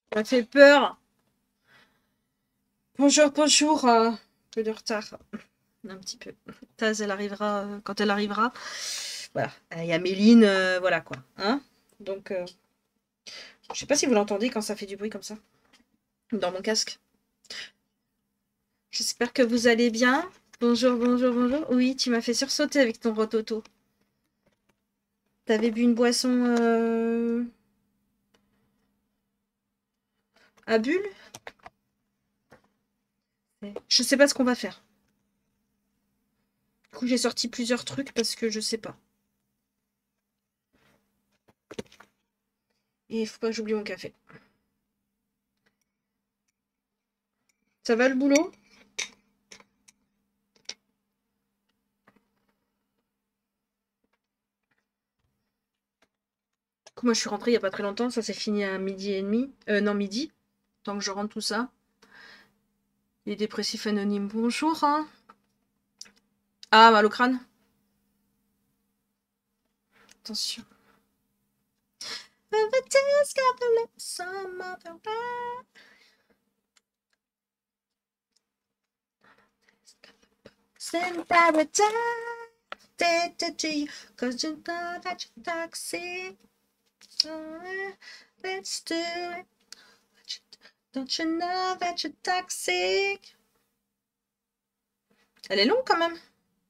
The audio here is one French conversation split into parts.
Ça fait peur. Bonjour, bonjour. Un peu de retard. Un petit peu. Taz, elle arrivera quand elle arrivera. Voilà. Il y a Méline, voilà quoi. Hein. Donc, je sais pas si vous l'entendez quand ça fait du bruit comme ça. Dans mon casque. J'espère que vous allez bien. Bonjour, bonjour, bonjour. Oui, tu m'as fait sursauter avec ton rototo. T'avais bu une boisson à bulles? Je sais pas ce qu'on va faire. Du coup, j'ai sorti plusieurs trucs parce que je sais pas. Et il faut pas que j'oublie mon café. Ça va le boulot? Moi, je suis rentrée il y a pas très longtemps. Ça s'est fini à midi et demi. Non, midi. Tant que je rentre tout ça. Les dépressifs anonymes, bonjour. Hein. Ah, mal au crâne. Attention. Send paradise to you, cause you know that you're toxic. Let's do it. Don't you know that you're toxic? Elle est longue quand même.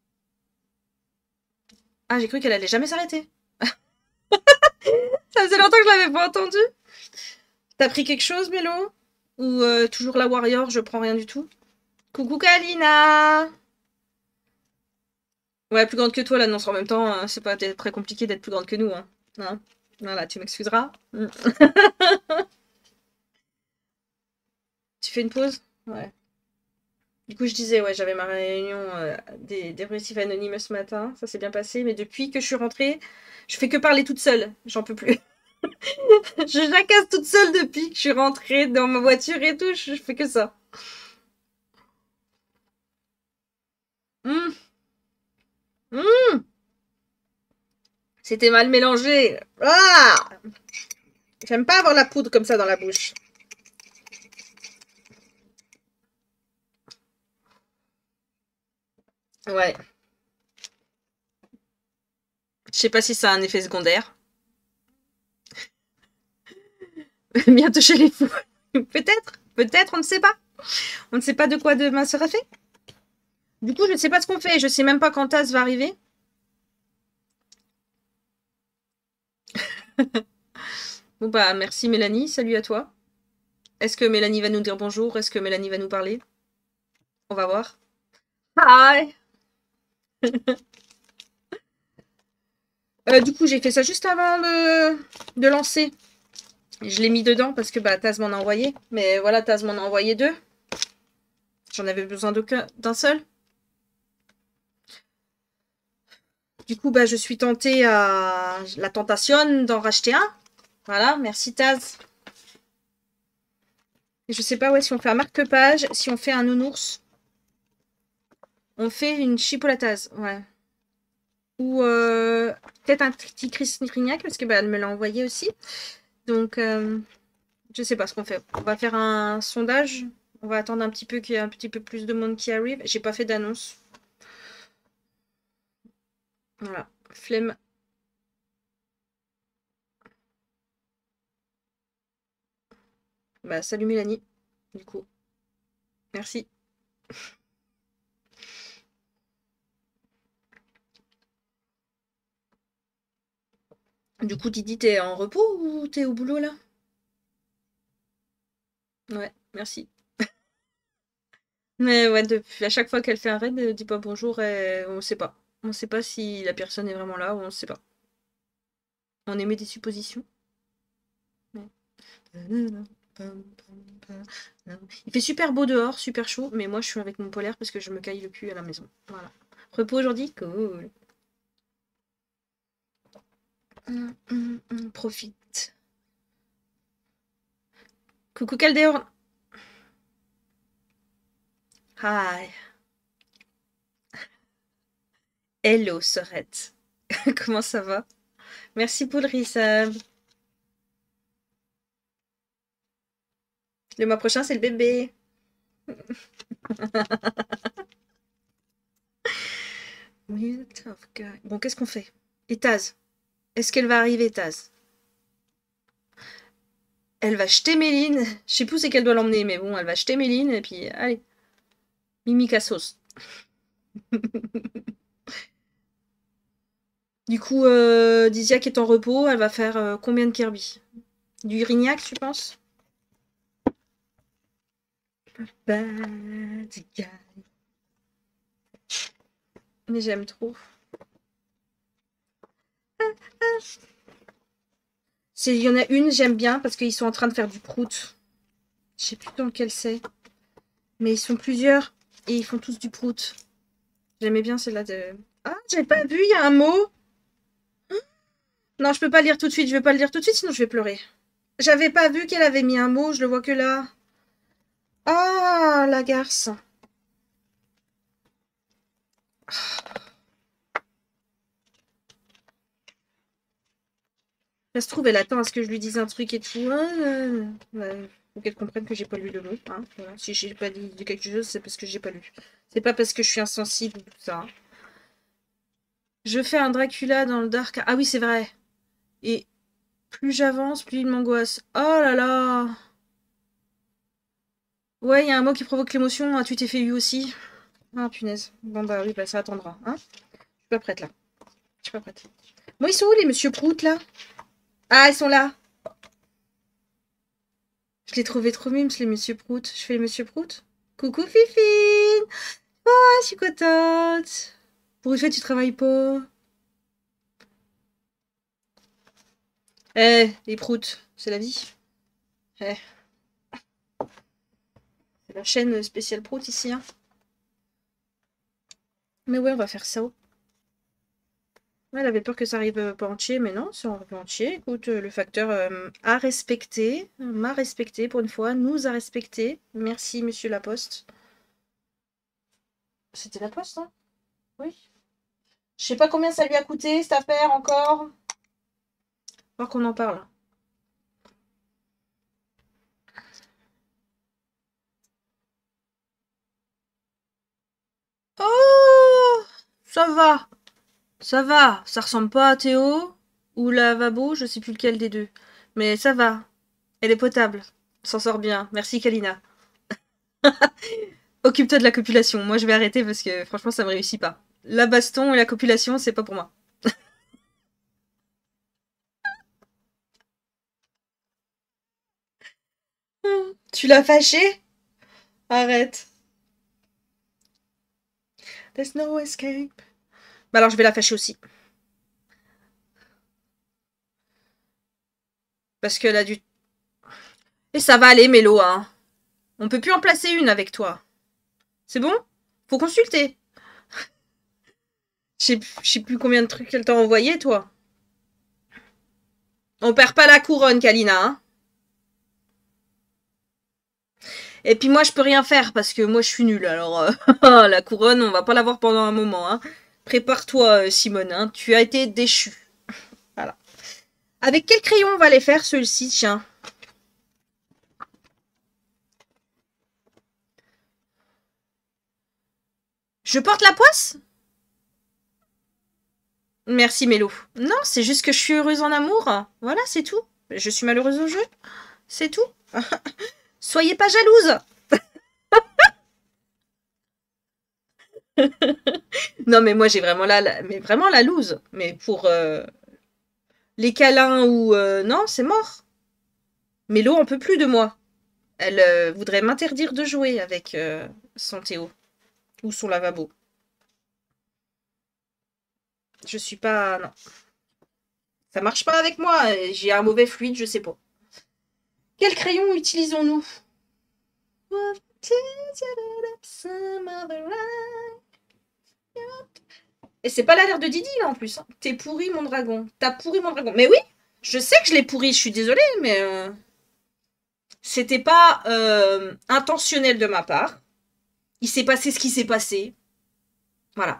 Ah, j'ai cru qu'elle allait jamais s'arrêter. Ça faisait longtemps que je l'avais pas entendue. T'as pris quelque chose, Mélo? Ou toujours la Warrior, je prends rien du tout? Coucou Kalina! Ouais, plus grande que toi, l'annonce en même temps, c'est pas très compliqué d'être plus grande que nous. Hein. Hein. Voilà, tu m'excuseras. Tu fais une pause? Ouais. Du coup, je disais, ouais, j'avais ma réunion des récifs anonymes ce matin. Ça s'est bien passé. Mais depuis que je suis rentrée, je fais que parler toute seule. J'en peux plus. Je jacasse toute seule depuis que je suis rentrée dans ma voiture et tout. Je fais que ça. Hum, hum, C'était mal mélangé. Ah! J'aime pas avoir la poudre comme ça dans la bouche. Ouais. Je sais pas si ça a un effet secondaire. Bientôt chez les fous. Peut-être. Peut-être, on ne sait pas. On ne sait pas de quoi demain sera fait. Du coup, je ne sais pas ce qu'on fait. Je sais même pas quand Taz va arriver. Bon bah merci Mélanie, salut à toi. Est-ce que Mélanie va nous dire bonjour? Est-ce que Mélanie va nous parler? On va voir. Hi. Du coup, j'ai fait ça juste avant de lancer. Je l'ai mis dedans parce que bah, Taz m'en a envoyé. Mais voilà, Taz m'en a envoyé deux. J'en avais besoin d'un seul. Du coup, bah, je suis tentée à la tentation d'en racheter un. Voilà, merci Taz. Et je sais pas ouais, si on fait un marque-page, si on fait un nounours. On fait une chipolatage, ouais. Ou peut-être un petit Chris Rignac, parce que bah, elle me l'a envoyé aussi. Donc, je sais pas ce qu'on fait. On va faire un sondage. On va attendre un petit peu qu'il y ait un petit peu plus de monde qui arrive. J'ai pas fait d'annonce. Voilà. Flemme. Bah, salut Mélanie. Du coup, merci. Du coup, Didi, t'es en repos ou t'es au boulot là? Ouais, merci. Mais ouais, depuis à chaque fois qu'elle fait un raid, elle dit pas bonjour et on sait pas. On sait pas si la personne est vraiment là ou on sait pas. On émet des suppositions. Mais... Il fait super beau dehors, super chaud, mais moi je suis avec mon polaire parce que je me caille le cul à la maison. Voilà. Repos aujourd'hui? Cool. Profite. Coucou Caldéor. Hi. Hello, Sorette. Comment ça va? Merci pour le resub. Le mois prochain, c'est le bébé. Bon, qu'est-ce qu'on fait? Et Taz? Est-ce qu'elle va arriver, Taz? Elle va jeter Méline. Je sais plus où c'est qu'elle doit l'emmener, mais bon, elle va jeter Méline et puis allez. Mimi Cassos. Du coup, Disiac est en repos. Elle va faire combien de Kirby? Du Rignac, tu penses? Bad guy. Mais j'aime trop. Il y en a une, j'aime bien, parce qu'ils sont en train de faire du prout. Je sais plus dans lequel c'est. Mais ils sont plusieurs, et ils font tous du prout. J'aimais bien celle-là de... Ah, j'ai pas vu, il y a un mot. Non, je peux pas lire tout de suite, je vais pas le lire tout de suite, sinon je vais pleurer. J'avais pas vu qu'elle avait mis un mot, je le vois que là. Ah, la garce. Ça se trouve, elle attend à ce que je lui dise un truc et tout. Faut qu'elle comprenne que j'ai pas lu le mot. Hein. Voilà. Si j'ai pas dit quelque chose, c'est parce que j'ai pas lu. C'est pas parce que je suis insensible ou tout ça. Hein. Je fais un Dracula dans le dark. Ah oui, c'est vrai. Et plus j'avance, plus il m'angoisse. Oh là là. Ouais, il y a un mot qui provoque l'émotion. Ah, tu t'es fait eu aussi. Ah, punaise. Bon, bah oui, bah ça attendra. Hein. Je suis pas prête là. Je suis pas prête. Bon, ils sont où les monsieur Prout là? Ah, ils sont là. Je l'ai trouvé trop mimes, les monsieur Prout. Je fais les monsieur Prout. Coucou Fifine. Oh, je suis contente. Pour une fois, tu travailles pas. Eh, les proutes, c'est la vie. Eh. C'est la chaîne spéciale prout ici. Hein. Mais ouais, on va faire ça. Ouais, elle avait peur que ça arrive pas entier, mais non, ça arrive entier. Écoute, le facteur a respecté, m'a respecté pour une fois, nous a respecté. Merci, monsieur Laposte. C'était Laposte, hein? Oui. Je sais pas combien ça lui a coûté cette affaire encore. Voir qu'on en parle. Oh, ça va. Ça va. Ça ressemble pas à Théo ou Lavabo, je sais plus lequel des deux. Mais ça va. Elle est potable. S'en sort bien. Merci Kalina. Occupe-toi de la copulation. Moi, je vais arrêter parce que franchement, ça me réussit pas. La baston et la copulation, c'est pas pour moi. Tu l'as fâché? Arrête. There's no escape. Bah alors, je vais la fâcher aussi. Parce qu'elle a du... Et ça va aller, Mélo, hein. On peut plus en placer une avec toi. C'est bon? Faut consulter. Je sais plus combien de trucs qu'elle t'a envoyé, toi. On perd pas la couronne, Kalina, hein. Et puis moi, je peux rien faire parce que moi, je suis nulle. Alors, la couronne, on va pas l'avoir pendant un moment. Hein. Prépare-toi, Simone. Hein. Tu as été déchue. Voilà. Avec quel crayon on va les faire, ceux-ci, tiens? Je porte la poisse? Merci, Mélo. Non, c'est juste que je suis heureuse en amour. Voilà, c'est tout. Je suis malheureuse au jeu. C'est tout. Soyez pas jalouse. Non, mais moi, j'ai vraiment mais vraiment la loose. Mais pour les câlins ou... non, c'est mort. Mélo en peut plus de moi. Elle voudrait m'interdire de jouer avec son Théo. Ou son lavabo. Je suis pas... Non. Ça marche pas avec moi. J'ai un mauvais fluide, je sais pas. Quel crayon utilisons-nous? Et c'est pas l'air de Didi, là, en plus. Hein. T'es pourri, mon dragon. T'as pourri, mon dragon. Mais oui, je sais que je l'ai pourri, je suis désolée, mais... c'était pas intentionnel de ma part. Il s'est passé ce qui s'est passé. Voilà.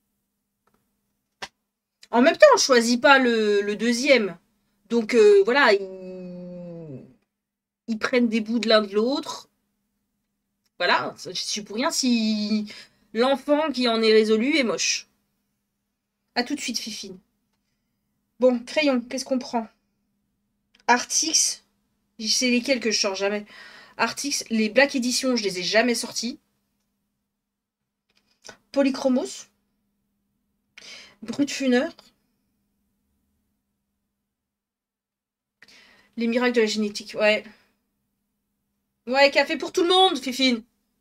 En même temps, on choisit pas le deuxième. Donc voilà, Ils prennent des bouts de l'un de l'autre. Voilà, je suis pour rien si l'enfant qui en est résolu est moche. À tout de suite, Fifine. Bon, crayon, qu'est-ce qu'on prend? Artix, c'est lesquels que je sors jamais. Artix, les Black Edition, je les ai jamais sortis. Polychromos. Brut Funeur. Les miracles de la génétique, ouais. Ouais, café pour tout le monde, Fifine.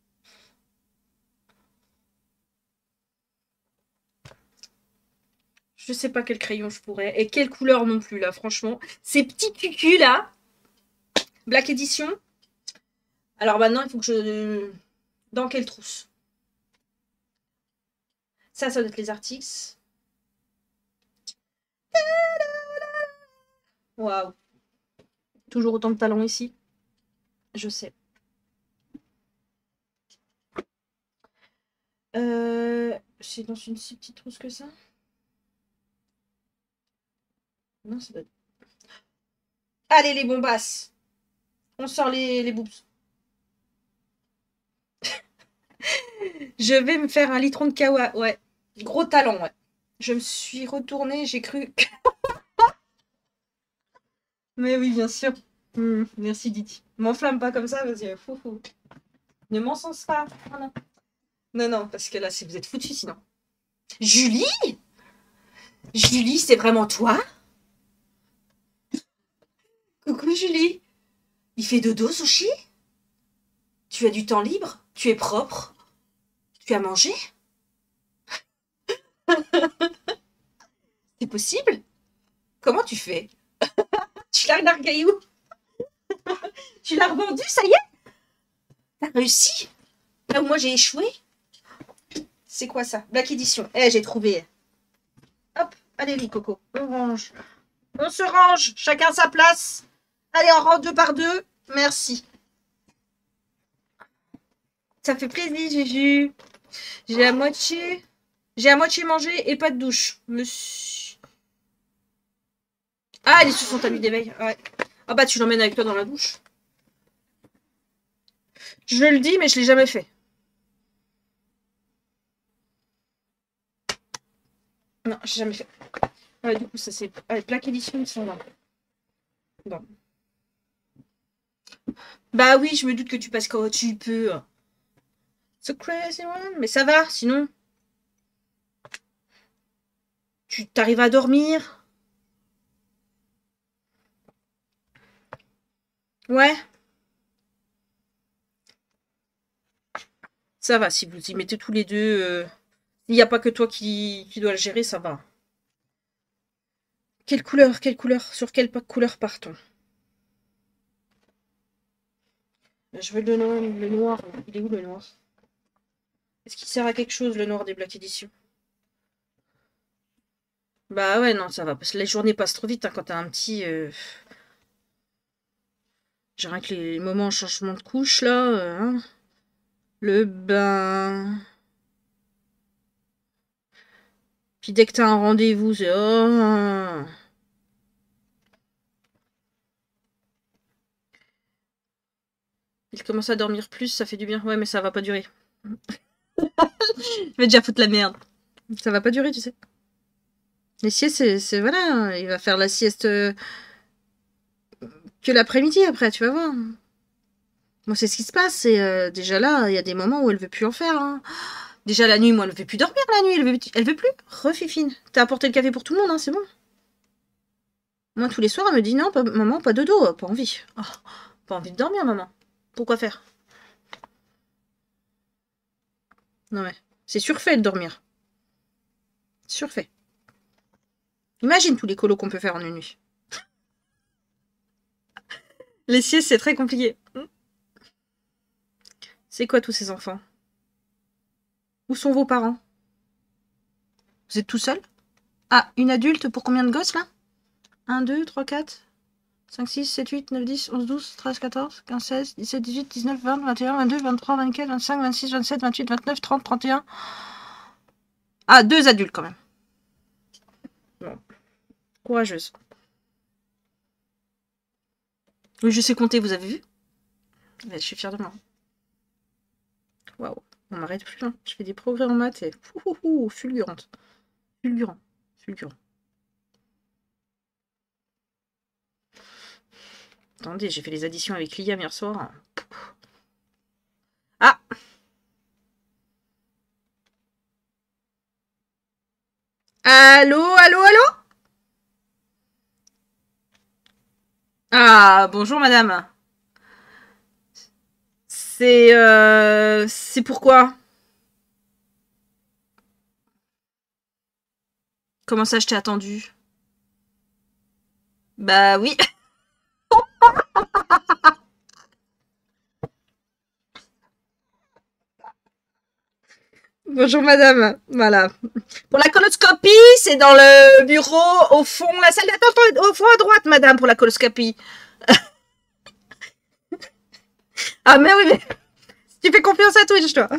Je sais pas quel crayon je pourrais. Et quelle couleur non plus, là, franchement. Ces petits cucus, là. Black Edition. Alors maintenant, il faut que je... Dans quelle trousse? Ça doit être les Artix. Waouh. Toujours autant de talent ici. Je sais. C'est dans une si petite trousse que ça? Non, ça doit être... Allez, les bombasses. On sort les boobs. Je vais me faire un litron de kawa. Ouais. Gros talent, ouais. Je me suis retournée, j'ai cru... Mais oui, bien sûr. Merci, Diti. M'enflamme pas comme ça, vas-y, fou. Ne m'encense pas. Voilà. Non, parce que là, vous êtes foutus sinon. Julie? Julie, c'est vraiment toi? Coucou, Julie. Il fait dodo, Sushi? Tu as du temps libre? Tu es propre? Tu as mangé? C'est possible? Comment tu fais? Tu l'as largué où? Tu l'as revendu, ça y est? T'as réussi? Là où moi j'ai échoué? C'est quoi ça? Black Edition. J'ai trouvé. Hop, allez les cocos, on range. On se range, chacun sa place. Allez, on rang 2 par 2. Merci. Ça fait plaisir, Juju. J'ai à moitié mangé et pas de douche. Monsieur. Ah, les sous sont à lui d'éveil. Ouais. Ah bah tu l'emmènes avec toi dans la douche. Je le dis, mais je l'ai jamais fait. Non, j'ai jamais fait. Ouais, du coup, ça c'est... Allez, Black Edition, ils sont là. Bon. Bah oui, je me doute que tu passes quand tu peux. So crazy one. Mais ça va, sinon. Tu t'arrives à dormir? Ouais. Ça va, si vous y mettez tous les deux. Il n'y a pas que toi qui dois le gérer, ça va. Quelle couleur? Sur quelle couleur part-on? Je veux le noir. Il est où le noir? Est-ce qu'il sert à quelque chose, le noir des Black Edition? Bah ouais, non, ça va. Parce que les journées passent trop vite hein, quand t'as un petit... J'ai rien que les moments changement de couche, là. Hein. Le bain... Puis dès que t'as un rendez-vous, c'est... Oh. Il commence à dormir plus, ça fait du bien. Ouais, mais ça va pas durer. Je vais déjà foutre la merde. Ça va pas durer, tu sais. Les siestes, c'est voilà, il va faire la sieste que l'après-midi après, tu vas voir. Moi, c'est ce qui se passe. C'est déjà là, il y a des moments où elle veut plus en faire. Hein. Déjà la nuit, moi, elle veut plus dormir la nuit. Elle veut plus. Refifine. T'as apporté le café pour tout le monde, hein, c'est bon. Moi, tous les soirs, elle me dit non, maman, pas de dos, pas envie. Oh, pas envie de dormir, maman. Pourquoi faire? Non mais, c'est surfait de dormir. Surfait. Imagine tous les colos qu'on peut faire en une nuit. Les siestes, c'est très compliqué. C'est quoi tous ces enfants? Où sont vos parents? Vous êtes tout seul? Ah, une adulte pour combien de gosses là? 1, 2, 3, 4, 5, 6, 7, 8, 9, 10, 11, 12, 13, 14, 15, 16, 17, 18, 19, 20, 21, 22, 23, 24, 25, 26, 27, 28, 29, 30, 31. Ah, 2 adultes quand même. Bon. Courageuse. Oui, je sais compter, vous avez vu? Mais je suis fière de moi. Waouh. On m'arrête plus, hein. Je fais des progrès en maths et... fulgurante. Fulgurant. Fulgurant. Attendez, j'ai fait les additions avec Liam hier soir. Ah! Allô, allô, allô? Ah, bonjour madame. C'est pourquoi? Comment ça, je t'ai attendu? Bah oui. Bonjour madame. Voilà. Pour la coloscopie, c'est dans le bureau, au fond, la salle d'attente au fond à droite, madame, pour la coloscopie. Ah mais oui, mais tu fais confiance à Twitch, toi.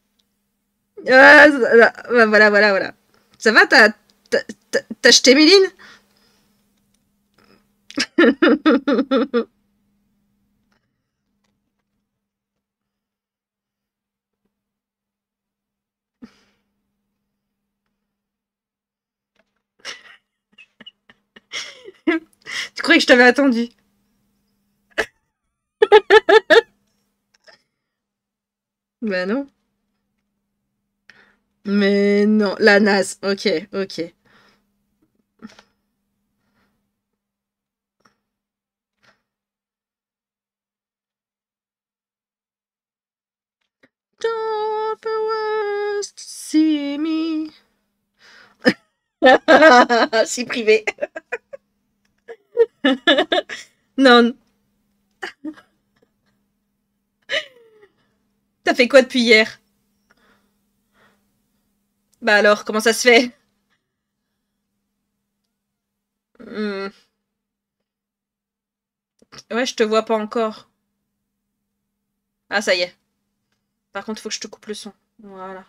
Voilà, voilà, voilà. Ça va, t'as acheté Méline? Tu croyais que je t'avais attendu? Bah non. Mais non, la naze. Ok, ok. Don't want to see me. Si privé. Non. T'as fait quoi depuis hier? Bah alors, comment ça se fait? Hmm. Ouais, je te vois pas encore. Ah, ça y est. Par contre, faut que je te coupe le son. Voilà.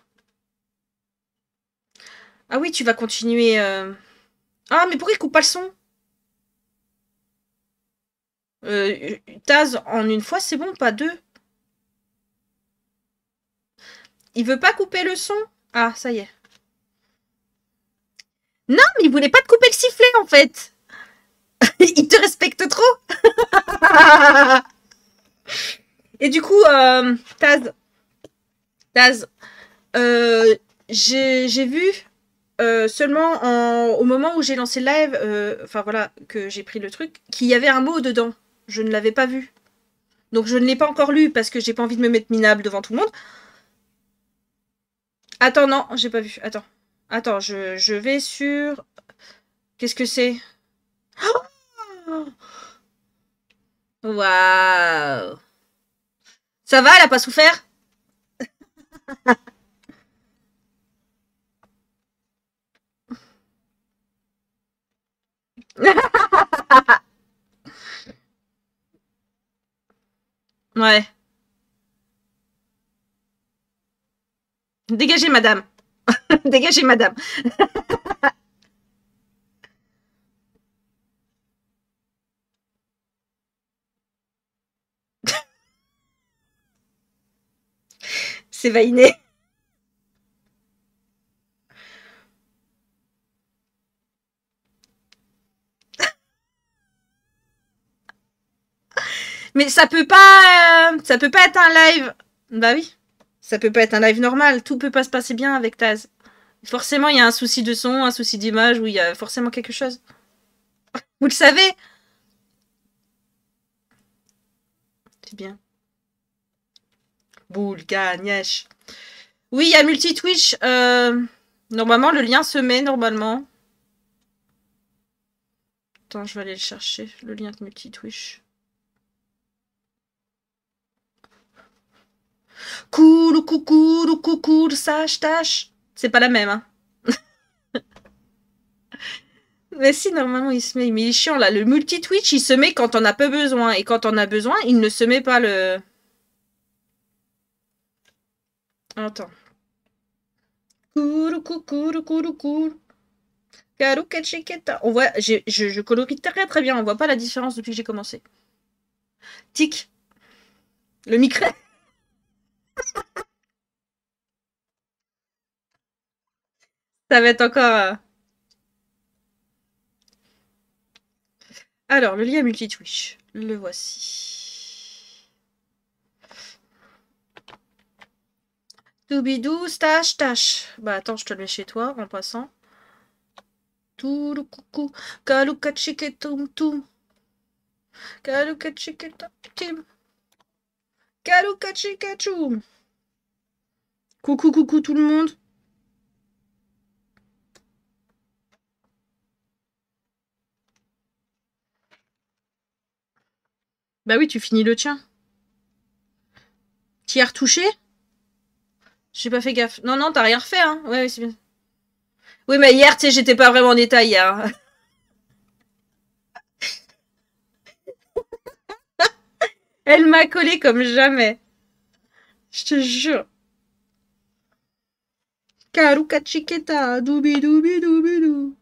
Ah oui, tu vas continuer. Ah, mais pourquoi il coupe pas le son? Taz, en une fois, c'est bon, pas deux. Il veut pas couper le son? Ah, ça y est. Non, mais il voulait pas te couper le sifflet, en fait. Il te respecte trop. Et du coup, Taz, j'ai vu seulement au moment où j'ai lancé le live, enfin voilà, que j'ai pris le truc, qu'il y avait un mot dedans. Je ne l'avais pas vu. Donc je ne l'ai pas encore lu parce que j'ai pas envie de me mettre minable devant tout le monde. Attends, non, j'ai pas vu. Attends. Attends, je vais sur... Qu'est-ce que c'est? Waouh. Ça va, elle a pas souffert? Ouais. Dégagez, madame. Dégagez, madame. C'est vainé. Mais ça peut pas être un live. Bah oui. Ça peut pas être un live normal. Tout peut pas se passer bien avec Taz. Forcément, il y a un souci de son, un souci d'image, où il y a forcément quelque chose. Vous le savez? C'est bien. Boule, gagnèche. Oui, il y a multi-Twitch. Normalement, le lien se met, normalement. Attends, je vais aller le chercher, le lien de multi-Twitch. Cool, coucou, coucou, sache, tâche. C'est pas la même, hein. Mais si, normalement, il se met. Mais il est chiant, là. Le multi-Twitch, il se met quand on a peu besoin. Et quand on a besoin, il ne se met pas le... Attends. Cool, coucou, cool. On voit, je colorie très très bien. On voit pas la différence depuis que j'ai commencé. Tic. Le micro. Ça va être encore... Alors, le lien multi-twitch. Le voici. Doubidou, stache, tache. Bah attends, je te le mets chez toi en passant. Tout le coucou. Kaluka chiketum tum. Kaluka chiketum. Kaluka chikachum. Coucou, coucou tout le monde. Bah oui, tu finis le tien. T'y as retouché? J'ai pas fait gaffe. Non, non, t'as rien refait, hein. Ouais, c'est bien. Oui, mais hier, tu sais, j'étais pas vraiment en détail hier. Elle m'a collé comme jamais. Je te jure. Karuka chiqueta, doubi doubi doubi dou.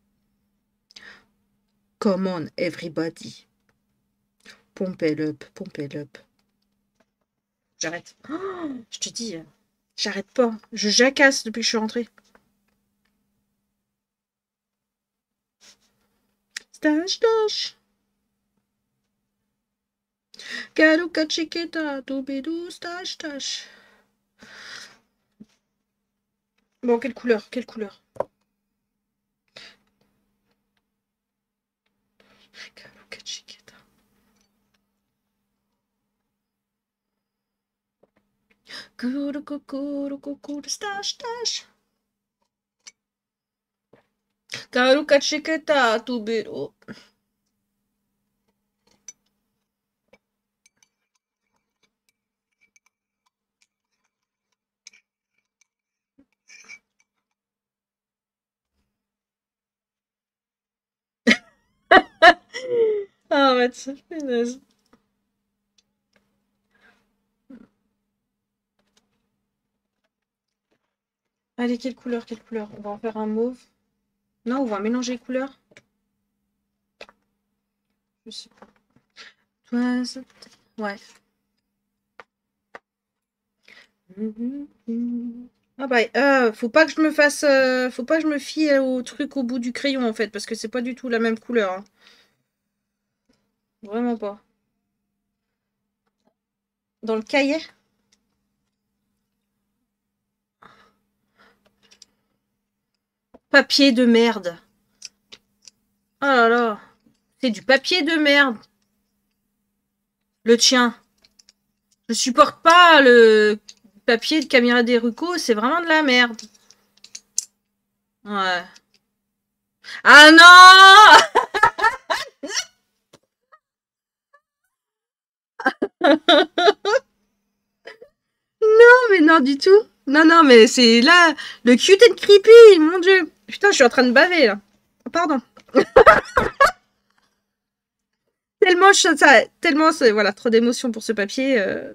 Come on, everybody. Pump it up, pump it up. J'arrête. Oh, je te dis, j'arrête pas. Je jacasse depuis que je suis rentrée. Stache, stache. Karuka chiqueta, doubi dou, stache, stache. Bon, quelle couleur? Quelle couleur? Karuka chiqueta. Kurukukurukukur, stache, stache. Karuka chiqueta, doubi dou. Ah, ouais, ça fait naze. Allez, quelle couleur, quelle couleur? On va en faire un mauve. Non, on va mélanger les couleurs. Je sais pas. Toi, ouais. Ah bah, faut pas que je me fasse, faut pas que je me fie au truc au bout du crayon en fait, parce que c'est pas du tout la même couleur, hein. Vraiment pas. Dans le cahier? Papier de merde. Oh là là. C'est du papier de merde. Le tien. Je supporte pas le papier de Camilla Desrucco, c'est vraiment de la merde. Ouais. Ah non! Non, mais non, du tout. Non, non, mais c'est là, le cute and creepy, mon dieu. Putain, je suis en train de baver, là. Pardon. Tellement, tellement, voilà, trop d'émotions pour ce papier.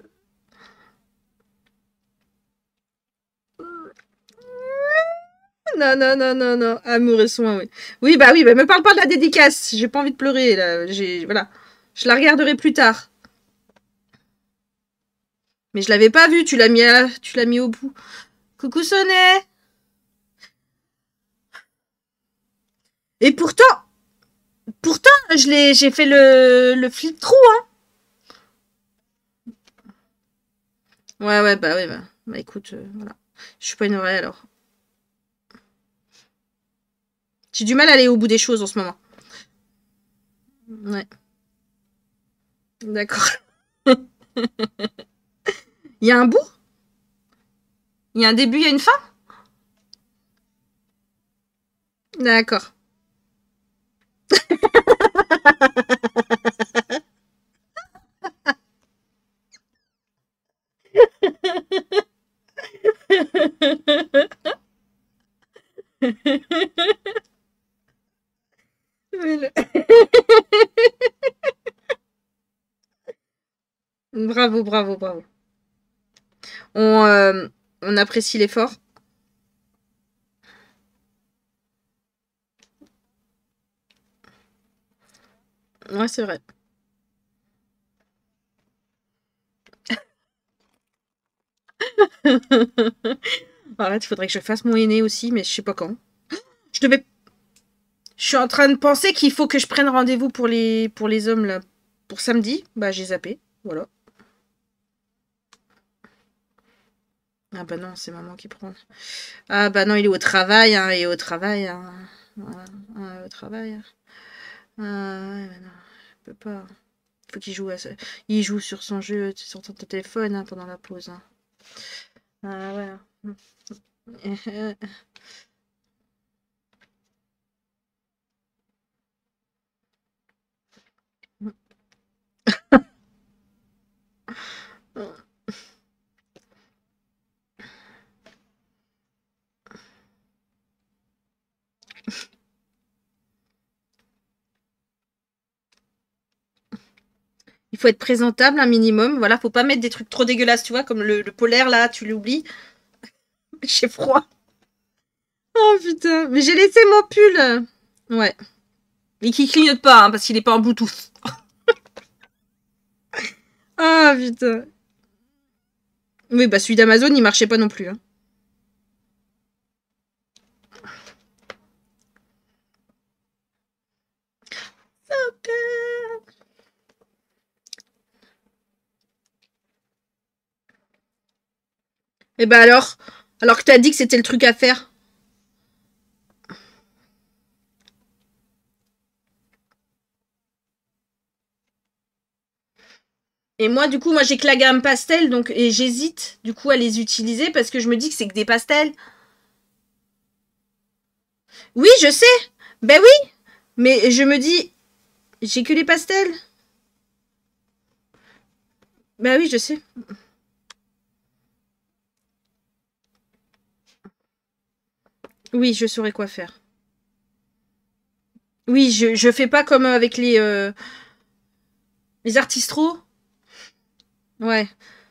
Non, non, non, non, non. Amour et soin, oui. Oui, bah, me parle pas de la dédicace. J'ai pas envie de pleurer, là. Voilà. Je la regarderai plus tard. Mais je l'avais pas vue, tu l'as mis au bout. Coucou Sonnet. Et pourtant, j'ai fait le flip trou, hein. Ouais, ouais, bah, ouais, bah écoute, voilà. Je suis pas une vraie, alors. J'ai du mal à aller au bout des choses en ce moment. Ouais. D'accord. Il y a un bout? Il y a un début, il y a une fin? D'accord. Bravo, bravo, bravo. On apprécie l'effort. Ouais, c'est vrai. arrête, il faudrait que je fasse mon aîné aussi, mais je sais pas quand. Je devais... Je suis en train de penser qu'il faut que je prenne rendez-vous pour les hommes, là. Pour samedi. Bah, j'ai zappé. Voilà. Ah bah non, c'est maman qui prend. Ah bah non, il est au travail, hein, il est au travail, hein. Voilà. Ah, au travail. Ah, ouais, bah non, je peux pas. Faut qu'il joue Il joue sur son jeu, sur son téléphone, hein, pendant la pause, hein. Ah ouais. Il faut être présentable un minimum. Voilà, faut pas mettre des trucs trop dégueulasses, tu vois, comme le polaire là, tu l'oublies. J'ai froid. Oh putain, mais j'ai laissé mon pull. Ouais. Et qui clignote pas, hein, parce qu'il est pas en Bluetooth. Ah putain. Oui, bah celui d'Amazon, il marchait pas non plus. Hein. Okay. Et bah alors que t'as dit que c'était le truc à faire. Et moi, du coup, j'ai que la gamme pastel, donc et j'hésite du coup à les utiliser parce que je me dis que c'est que des pastels. Oui, je sais. Ben oui, mais je me dis, j'ai que les pastels. Ben oui, je sais. Oui, je saurais quoi faire. Oui, je fais pas comme avec les artistros. Ouais.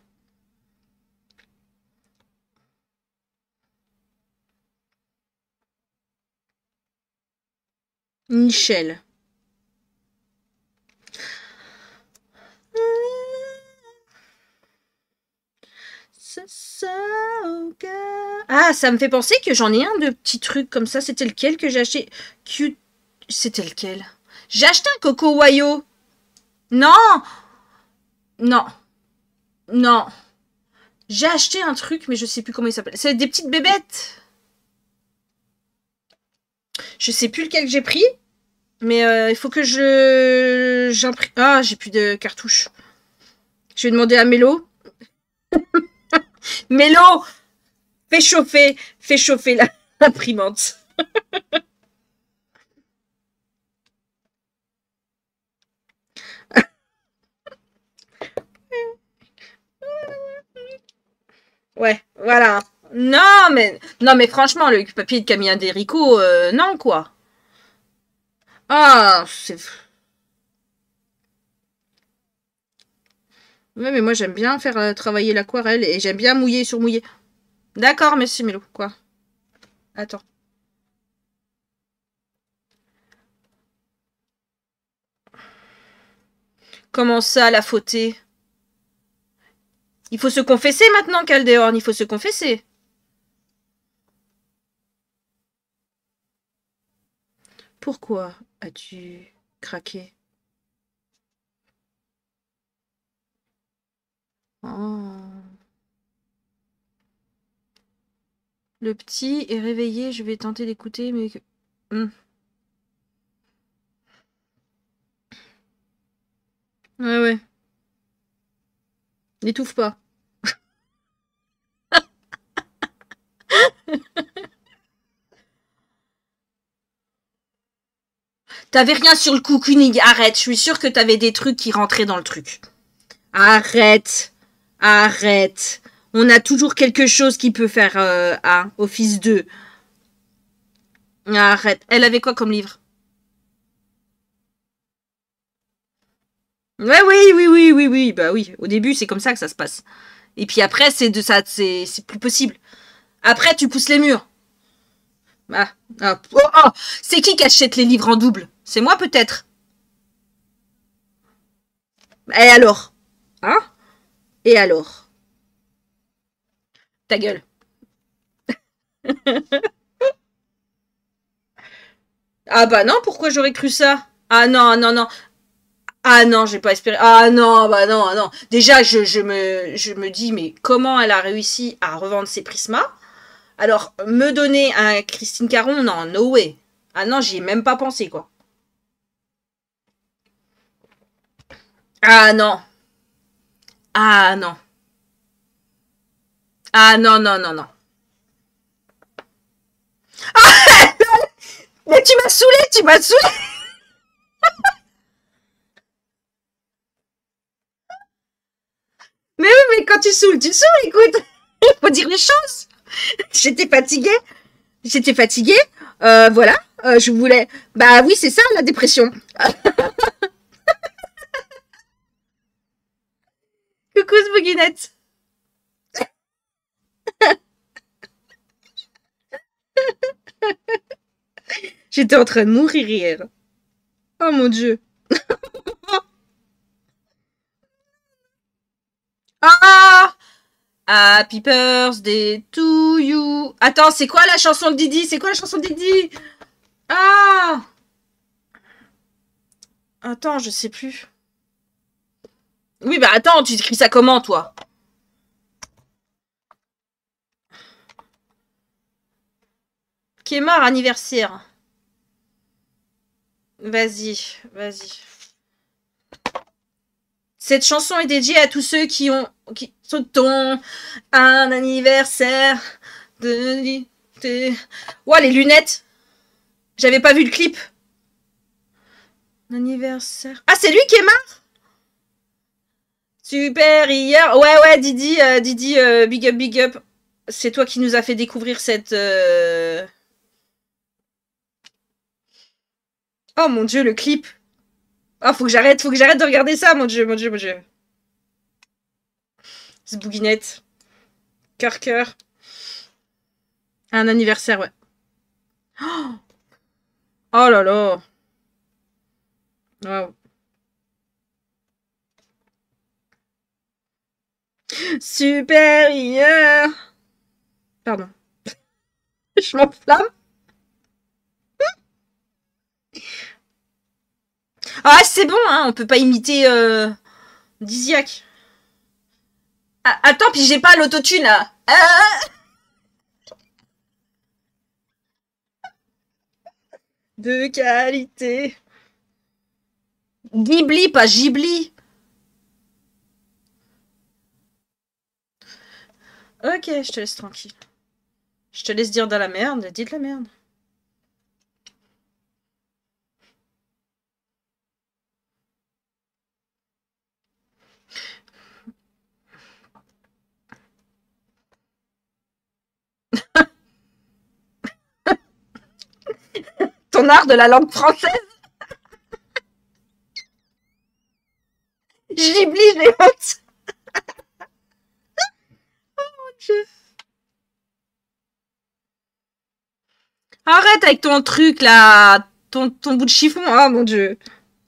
Michel. Ah, ça me fait penser que j'en ai un de petits trucs comme ça. C'était lequel que j'ai acheté? C'était lequel? J'ai acheté un Coco Wayo. Non, non, non. J'ai acheté un truc, mais je sais plus comment il s'appelle. C'est des petites bébêtes. Je sais plus lequel j'ai pris, mais il faut que j'imprime. Ah, j'ai plus de cartouches. Je vais demander à Mélo. Mélo, fais chauffer l'imprimante. Ouais, voilà. Non, mais franchement, le papier de Camille Derico, non, quoi. Ah, c'est... Ouais, mais moi, j'aime bien faire travailler l'aquarelle et j'aime bien mouiller sur mouiller. D'accord, merci, Mélo. Quoi? Attends. Comment ça, la fautée? Il faut se confesser maintenant, Caldeorn, il faut se confesser. Pourquoi as-tu craqué? Oh. Le petit est réveillé, je vais tenter d'écouter, mais... Hmm. Ouais, ouais. N'étouffe pas. T'avais rien sur le cocooning, arrête. Je suis sûre que t'avais des trucs qui rentraient dans le truc. Arrête. Arrête. On a toujours quelque chose qui peut faire office 2. Arrête. Elle avait quoi comme livre? Ouais, oui, oui, oui, oui, oui. Bah oui. Au début, c'est comme ça que ça se passe. Et puis après, c'est plus possible. Après, tu pousses les murs. Ah, oh, c'est qui achète les livres en double? C'est moi peut-être. Et alors? Hein? Et alors? Ta gueule. Ah bah non, pourquoi j'aurais cru ça? Ah non, non, non. Ah non, j'ai pas espéré. Ah non, bah non, ah non. Déjà, je me dis, mais comment elle a réussi à revendre ses prismas? Alors, me donner un Christine Caron, non, no way. Ah non, j'y ai même pas pensé, quoi. Ah non. Ah non. Ah non, non, non, non. Mais tu m'as saoulé, tu m'as saoulé. Mais oui, mais quand tu saoules, écoute. Il faut dire les choses. J'étais fatiguée. J'étais fatiguée. Voilà. Je voulais. Bah oui, c'est ça, la dépression. Coucou, Bouguinette. J'étais en train de mourir hier. Oh mon dieu. Ah! Happy birthday to you. Attends, c'est quoi la chanson de Didi? C'est quoi la chanson de Didi? Ah! Attends, je sais plus. Oui, bah attends, tu écris ça comment, toi? Kémar anniversaire. Vas-y, vas-y. Cette chanson est dédiée à tous ceux qui sont un anniversaire de... Ouah, les lunettes. J'avais pas vu le clip. Anniversaire. Ah, c'est lui qui est mort? Super hier. Ouais, ouais, Didi, Didi, big up, big up. C'est toi qui nous a fait découvrir cette... Oh mon dieu, le clip. Oh, faut que j'arrête de regarder ça, mon dieu, mon dieu, mon dieu. C'est bouguinette. Cœur, cœur. Un anniversaire, ouais. Oh là là. Wow. Supérieur. Pardon. Je m'enflamme. Ah, c'est bon, hein, on peut pas imiter Disiac. Ah, attends, puis j'ai pas l'autotune là. De qualité. Ghibli, pas Ghibli. Ok, je te laisse tranquille. Je te laisse dire de la merde, dis de la merde. Ton art de la langue française. Ghibli, j'ai honte. Arrête avec ton truc là. Ton bout de chiffon. Oh mon dieu.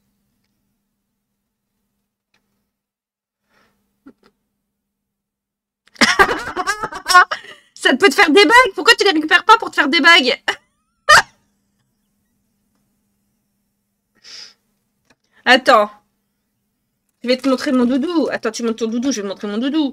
Ça peut te faire des bagues. Pourquoi tu les récupères pas pour te faire des bagues? Attends. Je vais te montrer mon doudou. Attends, tu montres ton doudou, je vais te montrer mon doudou.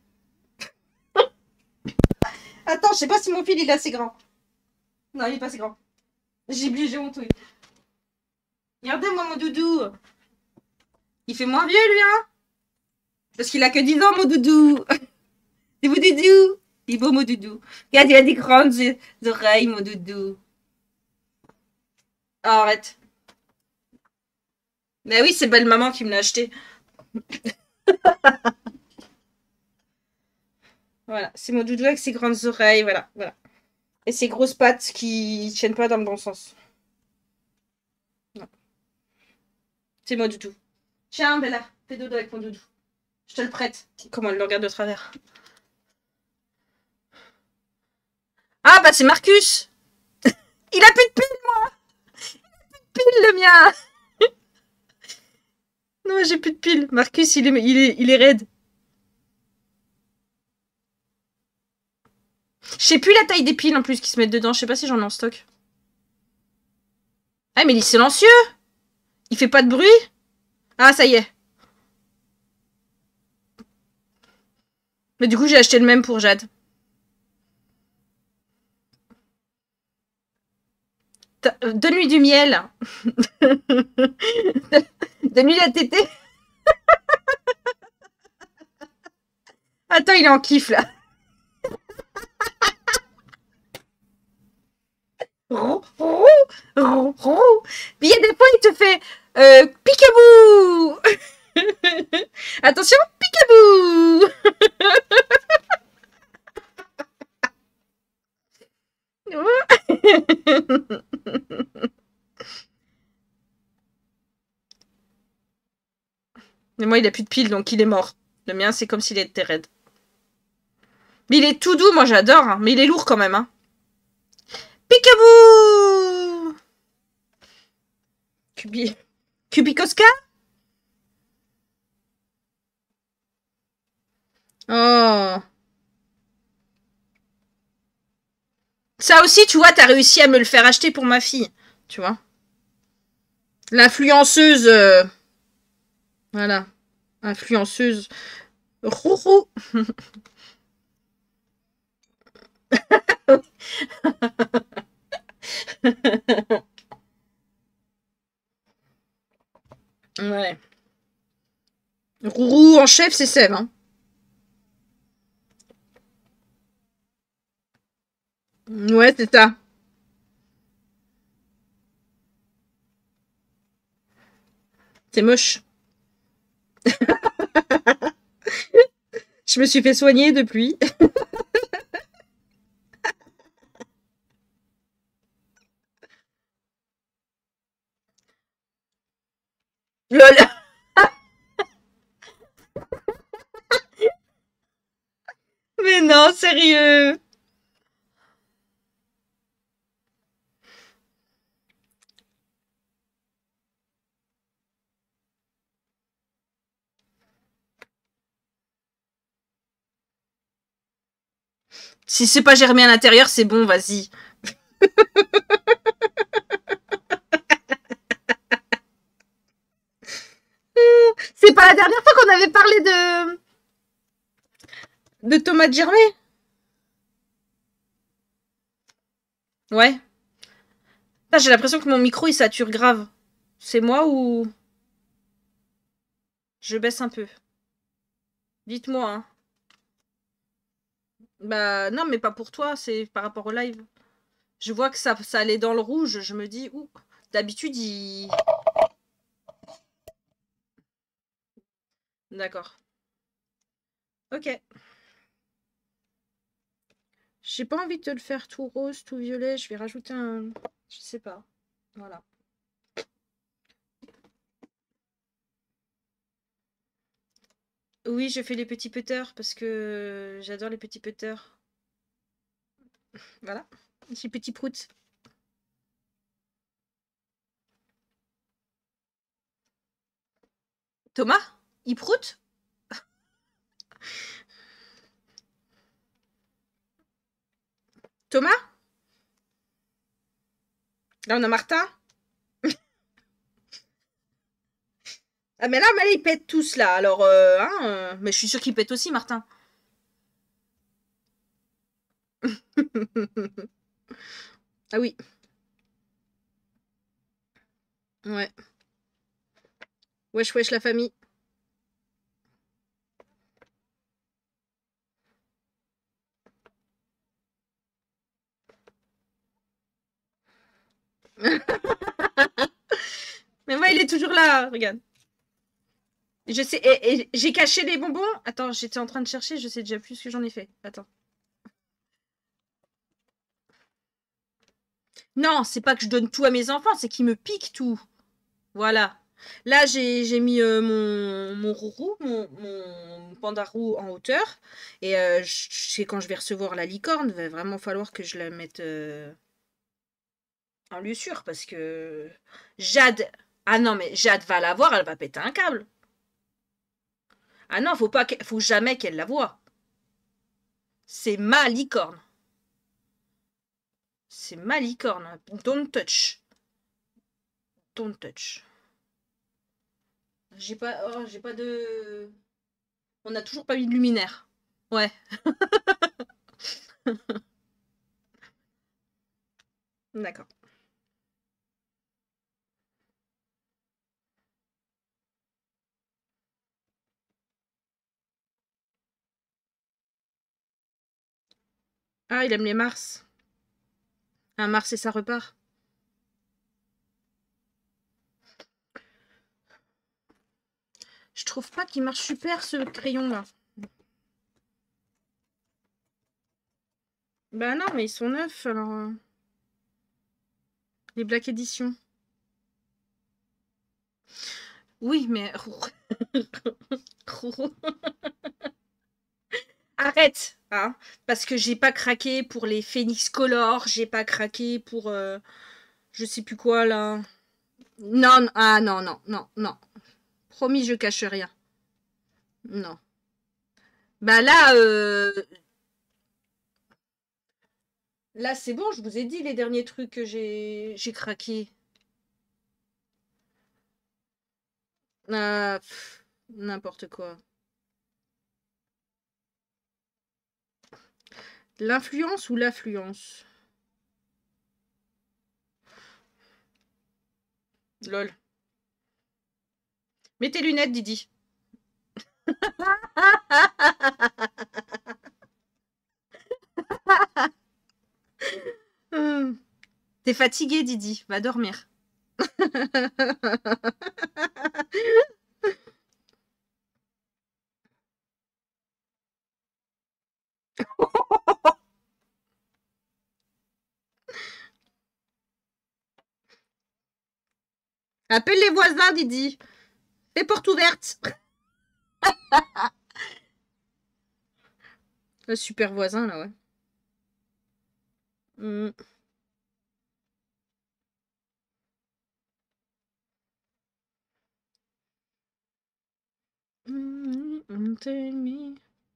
Attends, je sais pas si mon fil il est assez grand. Non, il est pas assez grand. J'ai honte, oui. Regardez-moi mon doudou. Il fait moins vieux, lui, hein? Parce qu'il a que 10 ans, mon doudou. C'est mon doudou. Il est beau, mon doudou. Regarde, il a des grandes oreilles, mon doudou. Oh, arrête. Mais oui, c'est belle maman qui me l'a acheté. Voilà, c'est mon doudou avec ses grandes oreilles, voilà, voilà. Et ses grosses pattes qui tiennent pas dans le bon sens. C'est mon doudou. Tiens, Bella, fais dodo avec mon doudou. Je te le prête. Comment elle le regarde de travers. Ah, bah c'est Marcus. Il a plus de pile, moi. Pile, le mien. Non, j'ai plus de pile. Marcus, il est raide. Je sais plus la taille des piles en plus qui se mettent dedans. Je sais pas si j'en ai en stock. Ah, mais il est silencieux. Il fait pas de bruit. Ah, ça y est. Mais du coup, j'ai acheté le même pour Jade. Donne-lui du miel. Donne-lui la tétée. Attends, il est en kiff là. Mais il y a des fois, il te fait Picabou. Attention, Picabou. Mais moi, il a plus de piles, donc il est mort. Le mien, c'est comme s'il était raide. Mais il est tout doux, moi j'adore. Hein. Mais il est lourd quand même. Hein. Picabou. Kubikoska. Oh. Ça aussi, tu vois, t'as réussi à me le faire acheter pour ma fille. Tu vois. L'influenceuse. Voilà. Influenceuse. Rourou. Ouais. Rourou en chef, c'est Seb. Hein. Ouais, c'est ça. C'est moche. Je me suis fait soigner depuis. Lol. Mais non, sérieux. Si c'est pas germé à l'intérieur, c'est bon, vas-y. C'est pas la dernière fois qu'on avait parlé de tomates germées. Ouais. Là, j'ai l'impression que mon micro, il sature grave. C'est moi ou... Je baisse un peu. Dites-moi, hein. Bah, non, mais pas pour toi, c'est par rapport au live. Je vois que ça allait dans le rouge, je me dis, ouh, d'habitude, il... D'accord. Ok. J'ai pas envie de te le faire tout rose, tout violet, je vais rajouter un... Je sais pas. Voilà. Oui, je fais les petits peteurs parce que j'adore les petits peteurs. Voilà. J'ai petit prout. Thomas? Il proute? Thomas? Là, on a Martin. Ah, mais là, ils pètent tous, là. Alors, mais je suis sûre qu'ils pètent aussi, Martin. Ah oui. Ouais. Wesh, wesh, la famille. Mais moi, il est toujours là, regarde. Je sais, et j'ai caché les bonbons. Attends, j'étais en train de chercher, je sais déjà plus ce que j'en ai fait. Attends. Non, c'est pas que je donne tout à mes enfants, c'est qu'ils me piquent tout. Voilà. Là, j'ai mis mon roux, mon panda roux en hauteur. Et je sais quand je vais recevoir la licorne, il va vraiment falloir que je la mette en lieu sûr. Parce que Jade... Ah non, mais Jade va la voir, elle va péter un câble. Ah non, faut jamais qu'elle la voie. C'est ma licorne. c'est ma licorne. Don't touch. Don't touch. J'ai pas, oh, j'ai pas de... On n'a toujours pas mis de luminaire. Ouais. D'accord. Ah, il aime les Mars. Un Mars et ça repart. Je trouve pas qu'il marche super ce crayon là. Bah non, mais ils sont neufs alors. Les Black Edition. Oui, mais. Arrête, hein, parce que j'ai pas craqué pour les Phoenix Color, j'ai pas craqué pour je sais plus quoi là. Non, ah non, non, non, non. Promis, je cache rien. Non. Bah là, là c'est bon, je vous ai dit les derniers trucs que j'ai craqué. Ah, n'importe quoi. L'influence ou l'affluence? Lol. Mets tes lunettes, Didi. T'es fatigué, Didi. Va dormir. Appelle les voisins, Didi. Fais porte ouverte. Le super voisin, là, ouais. Mm. Tell me.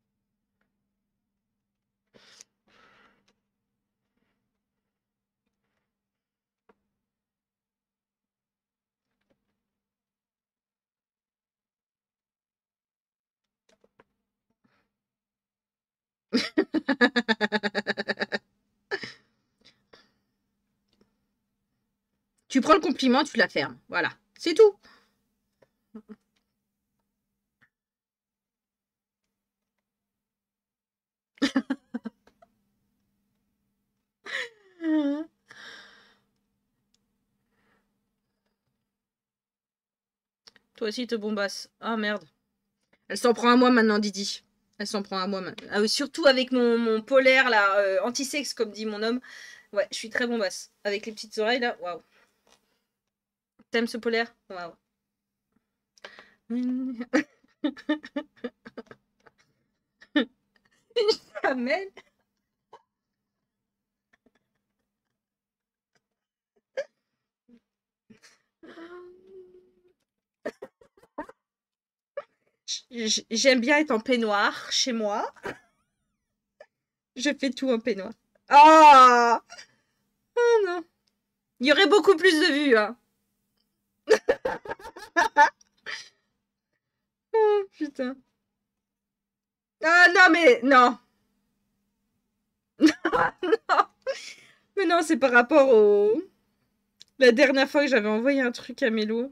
Tu prends le compliment, tu la fermes. Voilà. C'est tout. Toi aussi, te bombasse. Ah, merde. Elle s'en prend à moi maintenant, Didi. Elle s'en prend à moi maintenant. Ah, oui, surtout avec mon polaire, là, anti-sexe, comme dit mon homme. Ouais, je suis très bombasse. Avec les petites oreilles, là. Waouh. T'aimes ce polaire? Waouh. Amen. J'aime bien être en peignoir chez moi. Je fais tout en peignoir. Oh, oh non. Il y aurait beaucoup plus de vues, hein. Oh, putain. Ah non, mais non. Non. Mais non, c'est par rapport au... La dernière fois que j'avais envoyé un truc à Mélo.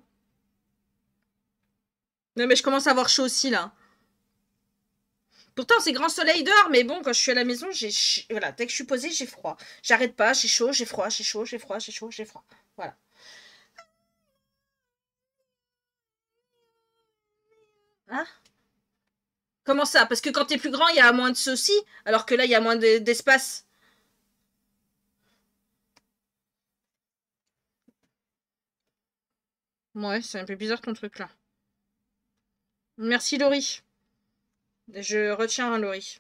Non, mais je commence à avoir chaud aussi, là. Pourtant, c'est grand soleil dehors, mais bon, quand je suis à la maison, voilà, dès que je suis posée, j'ai froid. J'arrête pas, j'ai chaud, j'ai froid, j'ai chaud, j'ai froid, j'ai chaud, j'ai froid. Voilà. Hein? Comment ça? Parce que quand t'es plus grand, il y a moins de soucis, alors que là, il y a moins d'espace. Ouais, c'est un peu bizarre ton truc là. Merci Laurie. Je retiens hein, Laurie.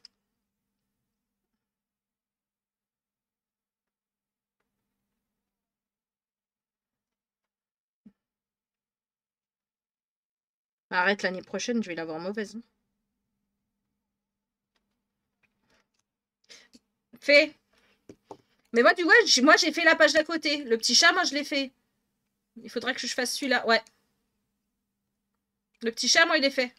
Arrête l'année prochaine, je vais l'avoir mauvaise. Fais. Mais moi, tu vois, moi j'ai fait la page d'à côté. Le petit chat, moi je l'ai fait. Il faudrait que je fasse celui-là. Ouais. Le petit chat, moi, il est fait.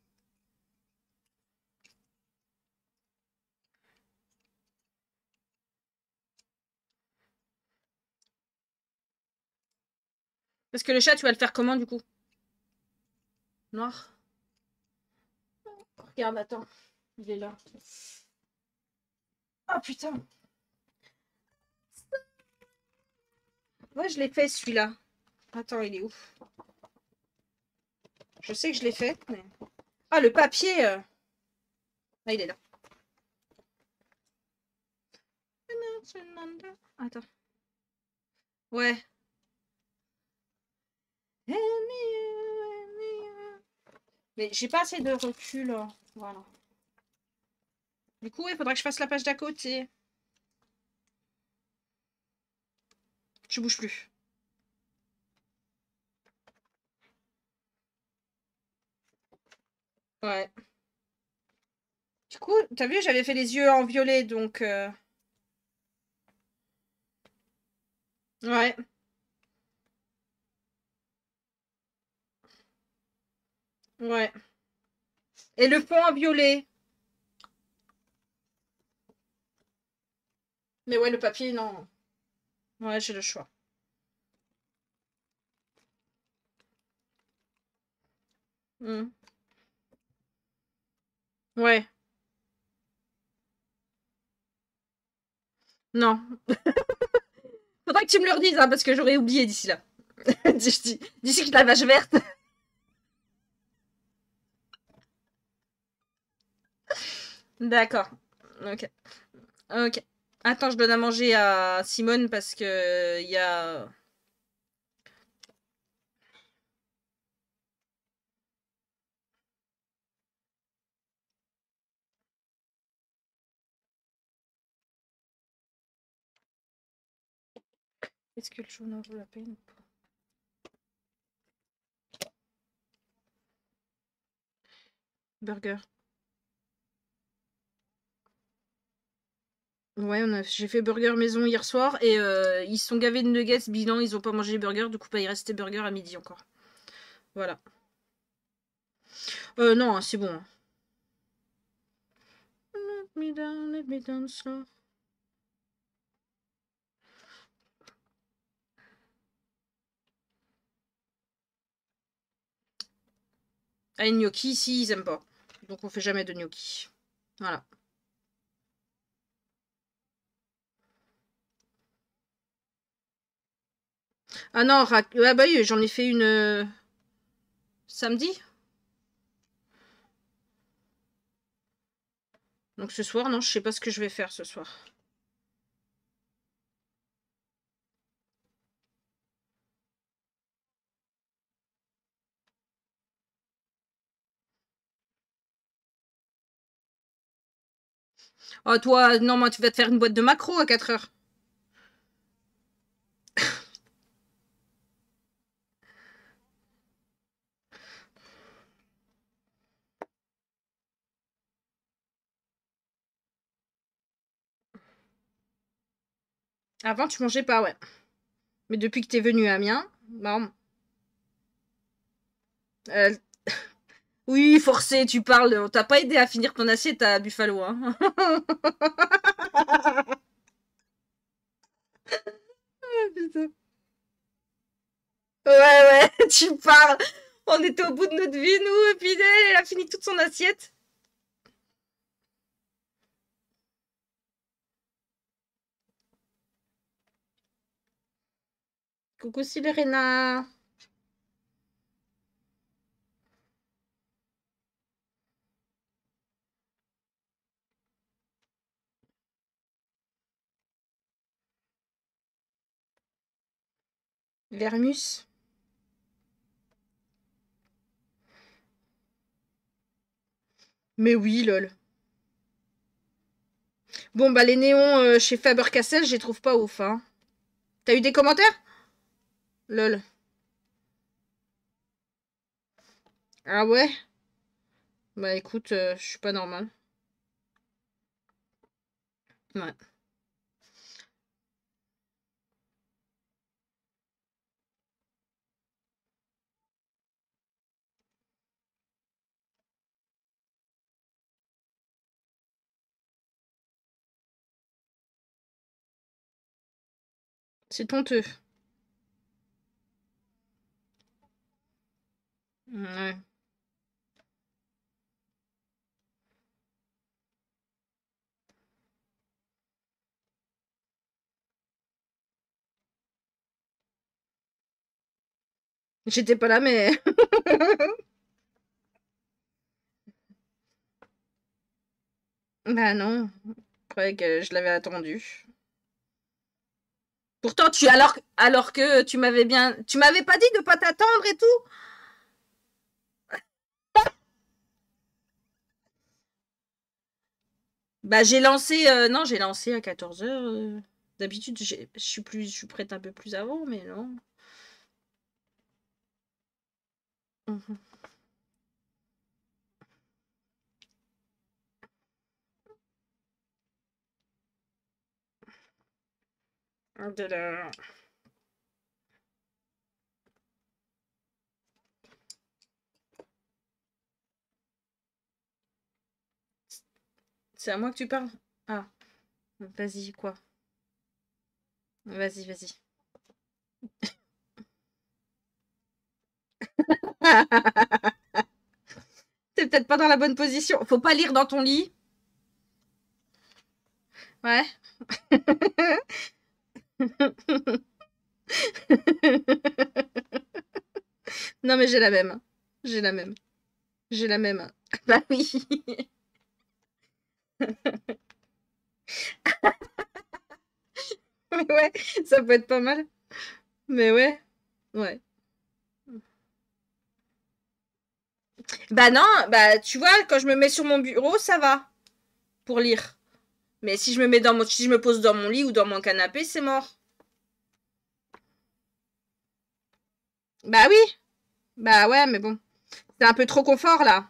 Parce que le chat, tu vas le faire comment, du coup? Noir. Regarde, attends. Il est là. Oh putain. Ouais, je l'ai fait celui-là. Attends, il est où? Je sais que je l'ai fait, mais... Ah, le papier Ah, il est là. Attends. Ouais. Mais j'ai pas assez de recul. Voilà. Du coup, il faudra que je fasse la page d'à côté. Tu bouges plus. Ouais. Du coup, t'as vu, j'avais fait les yeux en violet, donc... Ouais. Ouais. Et le fond en violet. Mais ouais, le papier, non. Ouais, j'ai le choix. Hmm. Ouais. Non. Faudra que tu me le redises, hein, parce que j'aurais oublié d'ici là. D'ici que la vache verte. D'accord. Ok. Ok. Attends, je donne à manger à Simone parce que il y a... Est-ce que le jaune en vaut la peine? Burger. Ouais, j'ai fait burger maison hier soir et ils se sont gavés de nuggets, bilan, ils ont pas mangé les burgers, du coup, bah, il restait burger à midi encore. Voilà. Non, hein, c'est bon. Hein. Let me down slow. Ah, les gnocchi, ici, ils aiment pas. Donc on fait jamais de gnocchi. Voilà. Ah non, ah bah oui, j'en ai fait une samedi. Donc ce soir, non, je sais pas ce que je vais faire ce soir. Oh toi, non, moi tu vas te faire une boîte de macro à 4 heures. Avant tu mangeais pas, ouais. Mais depuis que t'es venu à Amiens, bon. Euh, oui, forcé, tu parles. On t'a pas aidé à finir ton assiette à Buffalo, hein. Putain. Ouais, ouais, tu parles. On était au bout de notre vie, nous, et puis elle a fini toute son assiette. Coucou Silverena. Vermus. Mais oui, lol. Bon, bah, les néons chez Faber-Castell, je les trouve pas ouf, hein. T'as eu des commentaires? Lol. Ah ouais? Bah, écoute, je suis pas normale. Ouais. C'est honteux. Ouais. J'étais pas là, mais... Bah non. Je croyais que je l'avais attendu. Pourtant, alors que tu m'avais bien... Tu m'avais pas dit de pas t'attendre et tout. Bah j'ai lancé... Non, j'ai lancé à 14h. D'habitude, je suis prête un peu plus avant, mais non. Mhm. De la- C'est à moi que tu parles? Ah, vas-y, quoi? Vas-y, vas-y. T'es peut-être pas dans la bonne position. Faut pas lire dans ton lit. Ouais. Non, mais j'ai la même. J'ai la même. J'ai la même. Bah oui. Mais ouais, ça peut être pas mal. Mais ouais. Ouais. Bah non, bah tu vois, quand je me mets sur mon bureau, ça va pour lire. Mais si je me mets si je me pose dans mon lit ou dans mon canapé, c'est mort. Bah oui. Bah ouais, mais bon. C'est un peu trop confort là.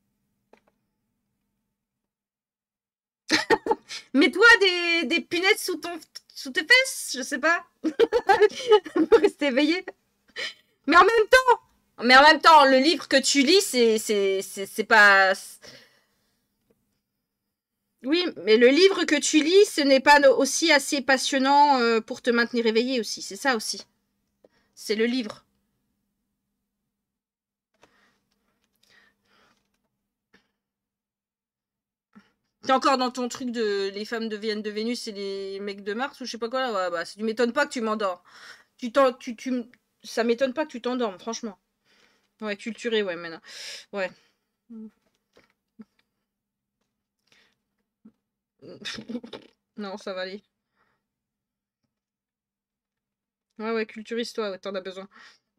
Mets-toi des punaises sous tes fesses, je sais pas. Pour rester éveillé. Mais en même mais en même temps, le livre que tu lis, c'est pas. Oui, mais le livre que tu lis, ce n'est pas aussi assez passionnant pour te maintenir éveillé aussi. C'est ça aussi. C'est le livre. T'es encore dans ton truc de les femmes deviennent de Vénus et les mecs de Mars ou je sais pas quoi là. Ouais, bah, ça m'étonne pas que tu m'endors. Ça m'étonne pas que tu t'endormes, franchement. Ouais, culturé, ouais, maintenant. Ouais. Non, ça va aller. Ouais, ouais, culturiste-toi, ouais, t'en as besoin.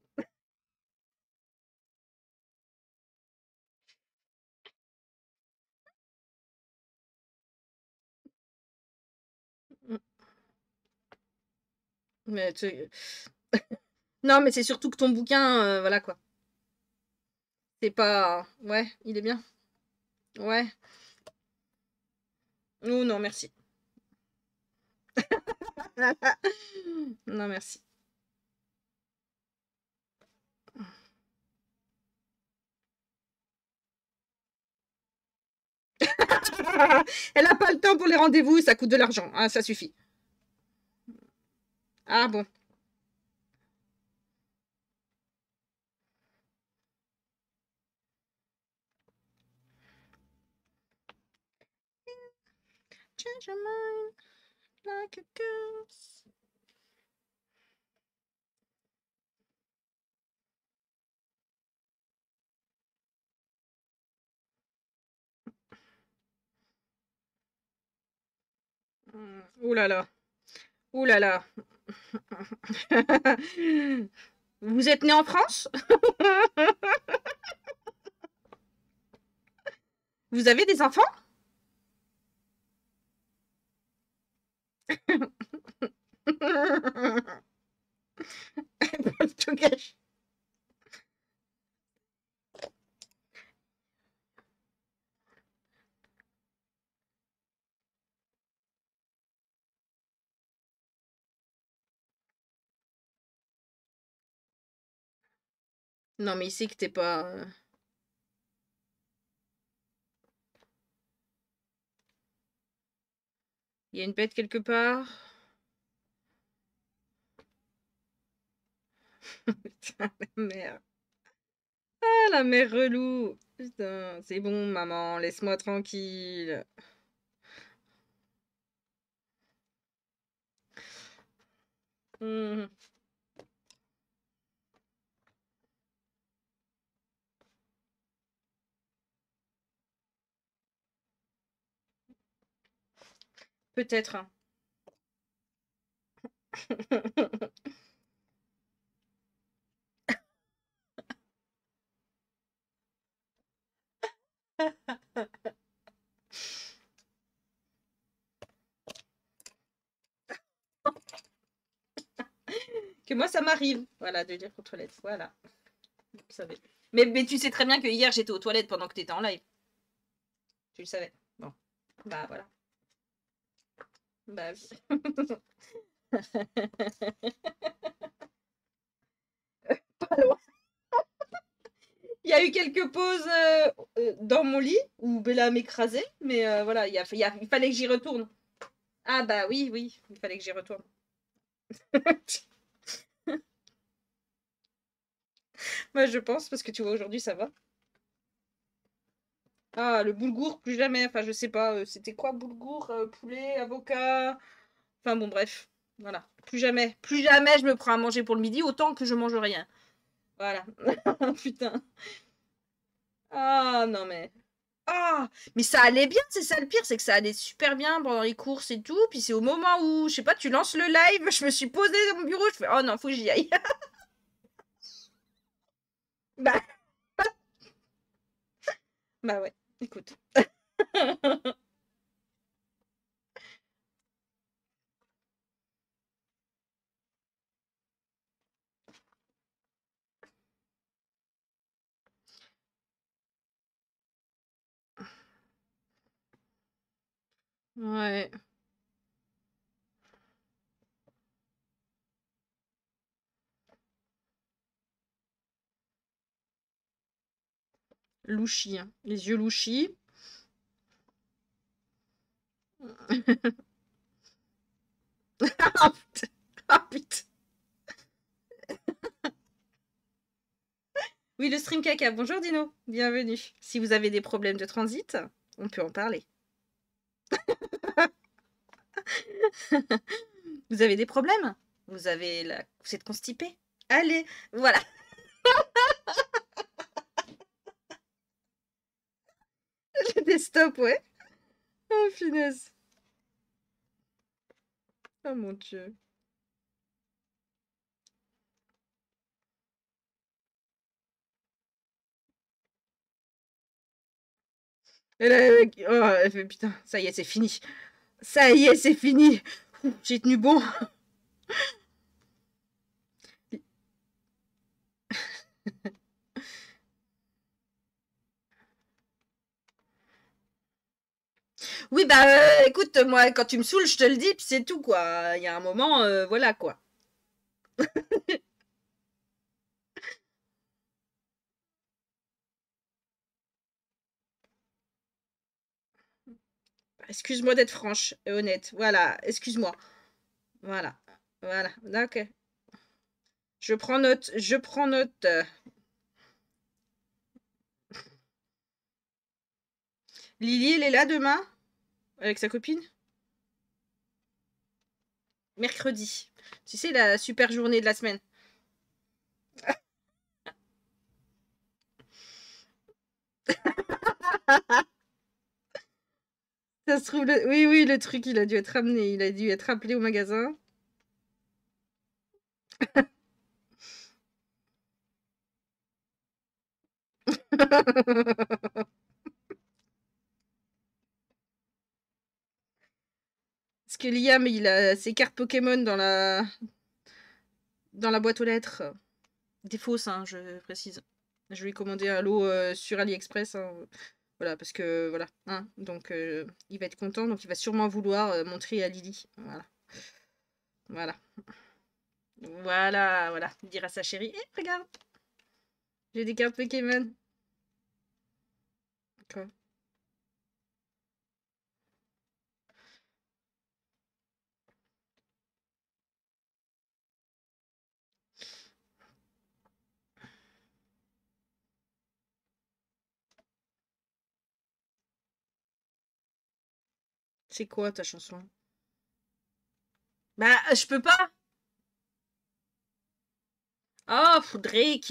Mais non, mais c'est surtout que ton bouquin, voilà quoi. C'est pas. Ouais, il est bien. Ouais. Oh non, merci. Non, merci. Elle a pas le temps pour les rendez-vous, ça coûte de l'argent, hein, ça suffit. Ah bon. Change your mind like a ghost. Ouh là là. Ouh là là. Vous êtes né en France? Vous avez des enfants? Tout gâche. Non, mais il sait que t'es pas. Il y a une bête quelque part. Putain, la mère. Ah, la mère relou. Putain, c'est bon, maman, laisse-moi tranquille. Hmm, peut-être, hein. Que moi, ça m'arrive, voilà, de dire aux toilettes. Voilà, vous savez. Mais tu sais très bien que hier, j'étais aux toilettes pendant que tu étais en live. Tu le savais. Bon, bah voilà. Bah oui. Pas loin. Il y a eu quelques pauses dans mon lit où Bella m'écrasait, mais voilà, il fallait que j'y retourne. Ah bah oui, oui, il fallait que j'y retourne. Moi, je pense, parce que tu vois, aujourd'hui, ça va. Ah, le boulgour, plus jamais. Enfin, je sais pas, c'était quoi, boulgour, poulet, avocat. Enfin, bon, bref. Voilà. Plus jamais. Plus jamais je me prends à manger pour le midi, autant que je mange rien. Voilà. Putain. Ah, non, mais. Ah, mais ça allait bien, c'est ça le pire, c'est que ça allait super bien pendant les courses et tout. Puis c'est au moment où, je sais pas, tu lances le live, je me suis posée dans mon bureau, je fais, oh non, faut que j'y aille. Bah, bah ouais, écoute. Ouais. Louchi, hein. Les yeux louchis. Ah putain. Ah putain. Oui, le stream caca. Bonjour Dino. Bienvenue. Si vous avez des problèmes de transit, on peut en parler. Vous avez des problèmes? Vous êtes constipé? Allez, voilà. Des stops, ouais. Oh, finesse. Oh mon Dieu. Et là, oh, elle fait, putain, ça y est, c'est fini. Ça y est, c'est fini. J'ai tenu bon. Oui, bah écoute, moi, quand tu me saoules, je te le dis, puis c'est tout, quoi. Il y a un moment, voilà, quoi. Excuse-moi d'être franche et honnête. Voilà, excuse-moi. Voilà. Voilà. Ok. Je prends note. Je prends note. Lily, elle est là demain? Avec sa copine? Mercredi. Tu sais, la super journée de la semaine. Ça se trouve, oui, oui, le truc, il a dû être ramené. Il a dû être appelé au magasin. Parce que Liam, il a ses cartes Pokémon dans la boîte aux lettres. Des fausses, hein, je précise. Je lui ai commandé un lot sur AliExpress, hein. Voilà, parce que voilà, hein, donc il va être content, donc il va sûrement vouloir montrer à Lily. Voilà, voilà, voilà, voilà. Dire à sa chérie, regarde, j'ai des cartes Pokémon. Quoi? C'est quoi ta chanson? Bah, je peux pas. Oh, Drake.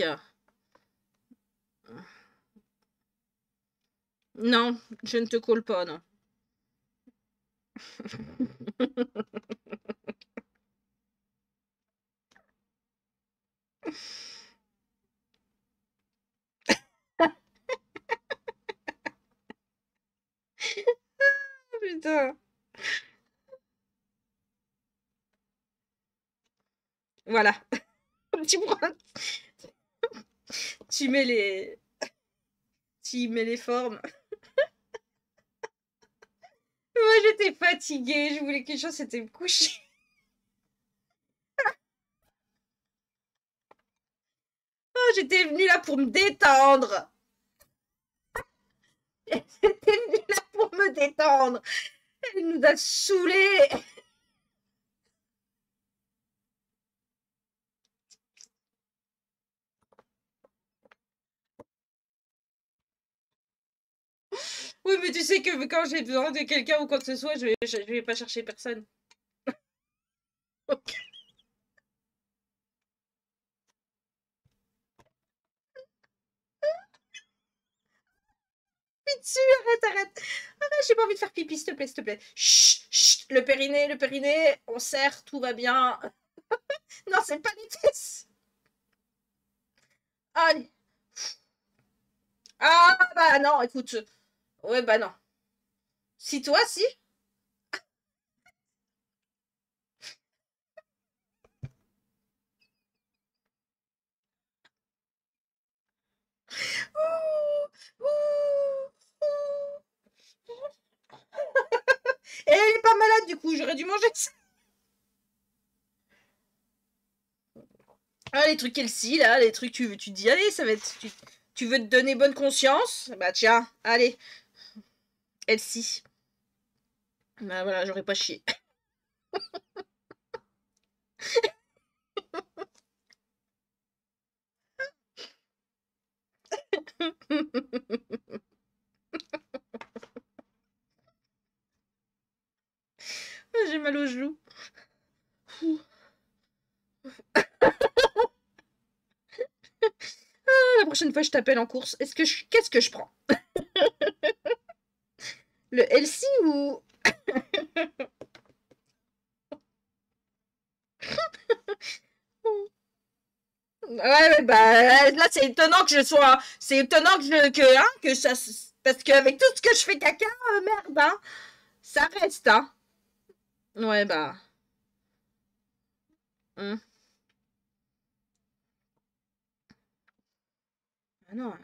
Non, je ne te colle pas, non. Putain. Voilà. Tu prends... Tu mets les... Tu mets les formes. Moi, j'étais fatiguée. Je voulais quelque chose, c'était me coucher. Oh, j'étais venue là pour me détendre. J'étais venue là pour me détendre. Elle nous a saoulés. Oui, mais tu sais que quand j'ai besoin de quelqu'un ou quoi que ce soit, je vais pas chercher personne. Dessus, arrête. J'ai pas envie de faire pipi, s'il te plaît, s'il te plaît. Chut, chut, le périnée, on serre, tout va bien. Non, c'est pas les fesses. Allez. Ah, bah non, écoute. Ouais, bah non. Si toi, si. Ouh, ouh, ouh. Et elle est pas malade, du coup, j'aurais dû manger ça. Ah, les trucs Elsie, là, les trucs, tu te dis, allez, ça va être. Tu veux te donner bonne conscience? Bah tiens, allez, Elsie. Bah voilà, j'aurais pas chié. J'ai mal aux genoux. La prochaine fois, je t'appelle en course. Qu'est-ce que je prends? Le Elsie ou... Ouais, bah là, c'est étonnant que je sois... C'est étonnant que ça... Parce qu'avec tout ce que je fais caca, merde, hein. Ça reste, hein. Ouais, bah... hum. Ah non.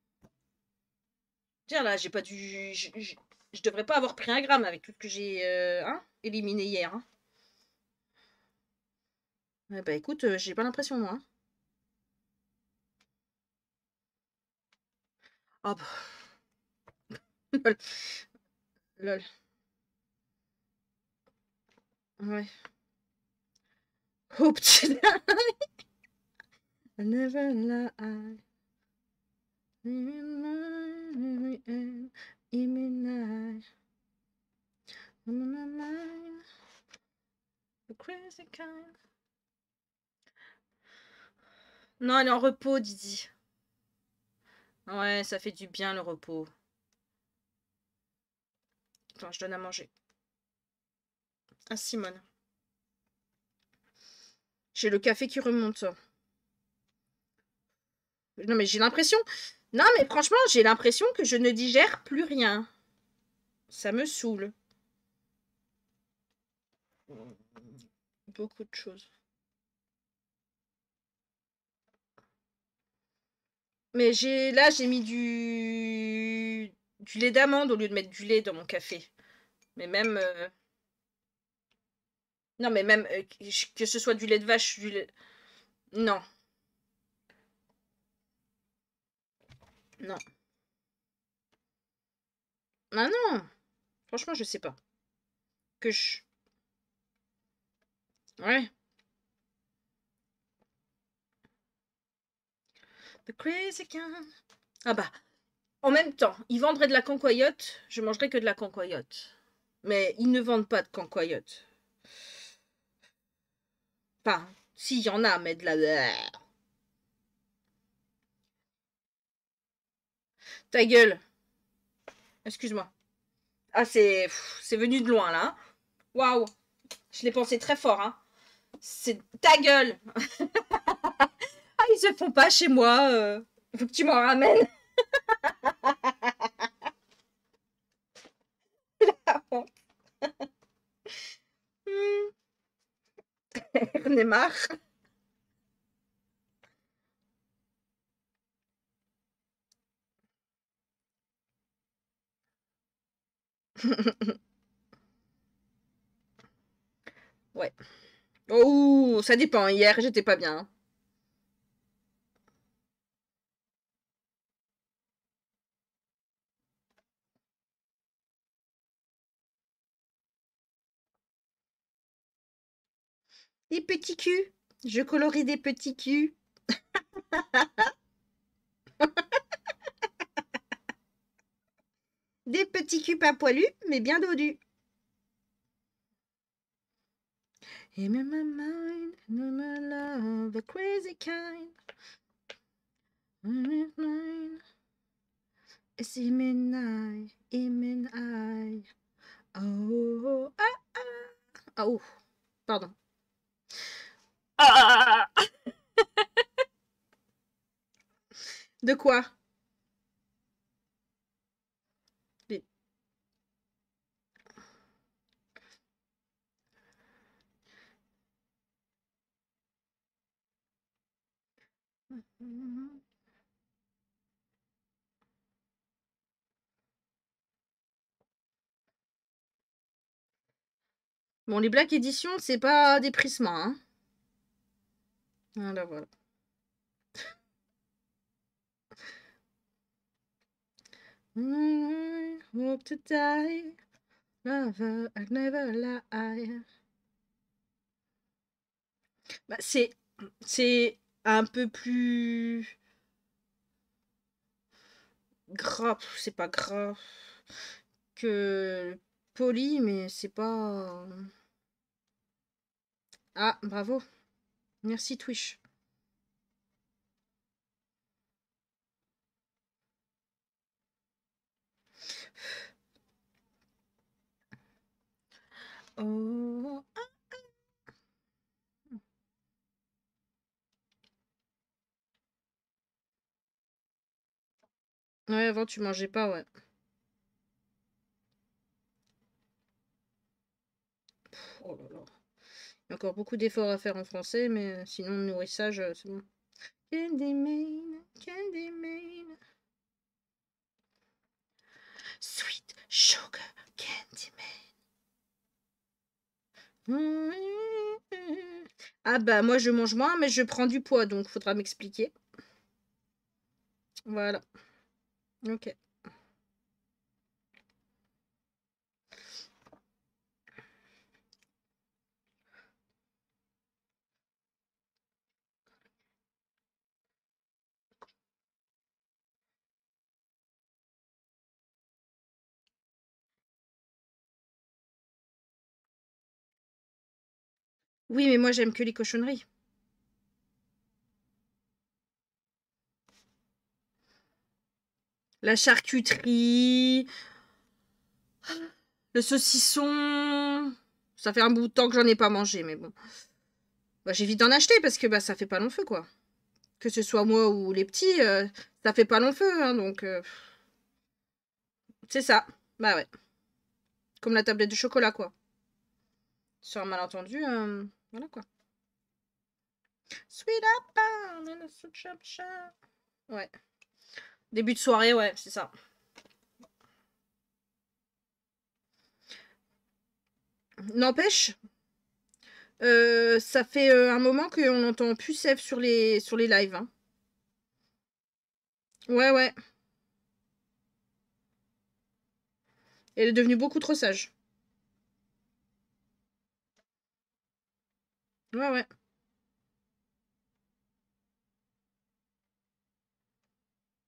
Tiens, là, j'ai pas dû... Je devrais pas avoir pris un gramme avec tout ce que j'ai hein, éliminé hier. Hein. Ouais, bah écoute, j'ai pas l'impression, moi. Hein. Ah bah... Lol. Lol. Ouais. Oh, putain. I never lie. Non, elle est en repos, Didi. Ouais, ça fait du bien le repos. Attends, je donne à manger. Ah, Simone. J'ai le café qui remonte. Non, mais j'ai l'impression... Non, mais franchement, j'ai l'impression que je ne digère plus rien. Ça me saoule. Beaucoup de choses. Mais j'ai mis du lait d'amande au lieu de mettre du lait dans mon café. Mais même... Non, mais même que ce soit du lait de vache, du lait... Non. Non. Ah non. Franchement, je sais pas. Que je... Ouais. The crazy can... Ah bah, en même temps, ils vendraient de la cancoyote, je mangerais que de la cancoyote. Mais ils ne vendent pas de cancoyote. Enfin, si, il y en a, mais de la... Ta gueule. Excuse-moi. Ah, c'est venu de loin, là. Hein. Waouh. Je l'ai pensé très fort, hein. C'est ta gueule. Ah, ils se font pas chez moi. Faut que tu m'en ramènes. J'en ai marre. Ouais. Oh, ça dépend. Hier, j'étais pas bien. Des petits culs. Je colorie des petits culs. Des petits culs pas poilus, mais bien dodus. I'm in my mind, in my love, a crazy kind. I'm in mine. It's him and I, him and I. Oh, ah, ah. Oh, pardon. Ah. De quoi? Bon, les Black Edition, c'est pas des Prisma, hein. Voilà, voilà. Hope to die. Lover, I'll never lie. Bah, c'est un peu plus grave, c'est pas grave que poli, mais c'est pas. Ah, bravo. Merci Twitch. Oh. Ouais, avant tu mangeais pas, ouais. Oh là là. Il y a encore beaucoup d'efforts à faire en français, mais sinon le nourrissage, c'est bon. Candyman, Candyman. Sweet sugar Candyman. Ah bah moi je mange moins, mais je prends du poids, donc faudra m'expliquer. Voilà. Ok. Oui, mais moi j'aime que les cochonneries. La charcuterie, le saucisson. Ça fait un bout de temps que j'en ai pas mangé, mais bon. Bah, j'évite d'en acheter parce que bah, ça fait pas long feu, quoi. Que ce soit moi ou les petits, ça fait pas long feu, hein, donc c'est ça. Bah ouais. Comme la tablette de chocolat, quoi. Sur un malentendu, voilà quoi. Sweet up, ouais. Début de soirée, ouais, c'est ça. N'empêche, ça fait un moment qu'on n'entend plus Sèvres sur les lives. Hein. Ouais, ouais. Elle est devenue beaucoup trop sage. Ouais, ouais.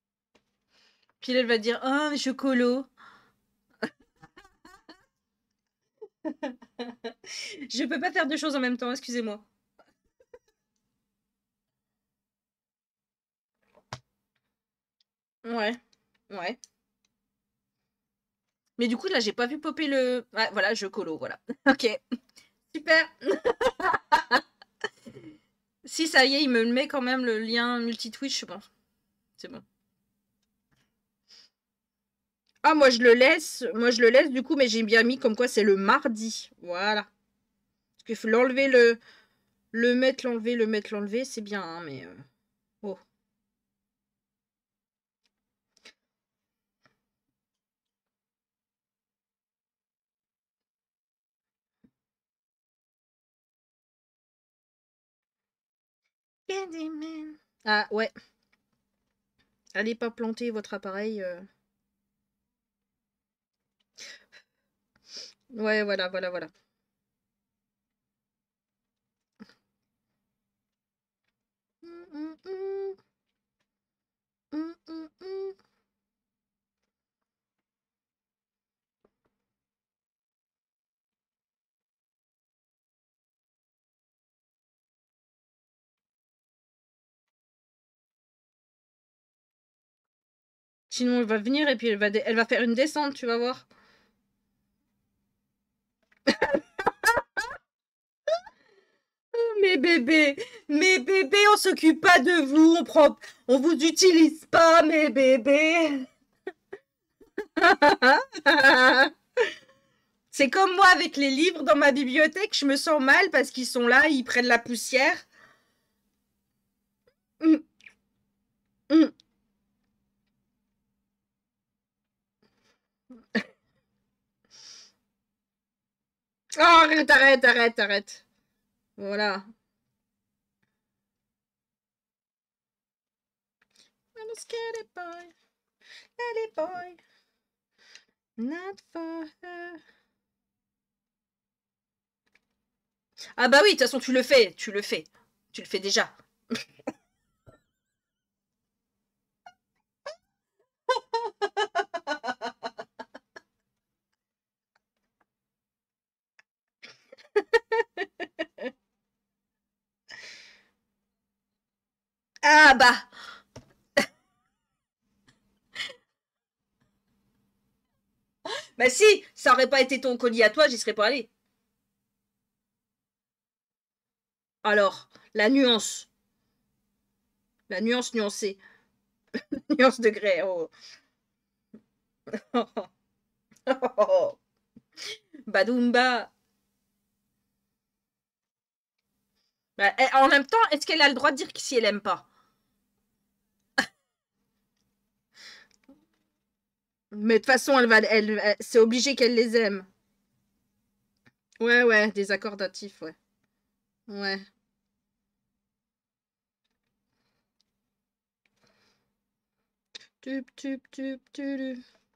Puis elle va dire, oh, mais chocolo. Je peux pas faire deux choses en même temps, excusez-moi. Ouais, ouais. Mais du coup, là, j'ai pas vu popper le... Ouais, voilà, je colo, voilà. Ok, super. Si, ça y est, il me met quand même le lien multi-Twitch, je pense. C'est bon. Ah, moi je le laisse du coup, mais j'ai bien mis comme quoi c'est le mardi. Voilà. Parce qu'il faut l'enlever, le mettre, l'enlever, le mettre, l'enlever, c'est bien, hein, mais... Oh. Candyman. Ah, ouais. Allez pas planter votre appareil. Ouais, voilà, voilà, voilà. Sinon, elle va venir et puis elle va faire une descente, tu vas voir. Mes bébés, on s'occupe pas de vous, on vous utilise pas, mes bébés. C'est comme moi avec les livres dans ma bibliothèque, je me sens mal parce qu'ils sont là, ils prennent la poussière. Mm, mm. Oh, arrête, arrête, arrête, arrête. Voilà. I'm a scared boy, scared boy, not for her. Ah bah oui, de toute façon, tu le fais, tu le fais. Tu le fais déjà. Ah bah. Bah si, ça aurait pas été ton colis à toi, j'y serais pas allé. Alors, la nuance. La nuance nuancée. Nuance degré. Oh. Badoumba. Bah, en même temps, est-ce qu'elle a le droit de dire que si elle aime pas? Mais de toute façon, c'est obligé qu'elle les aime. Ouais, ouais, des accordatifs, ouais. Ouais. Tup, tup, tup, tup.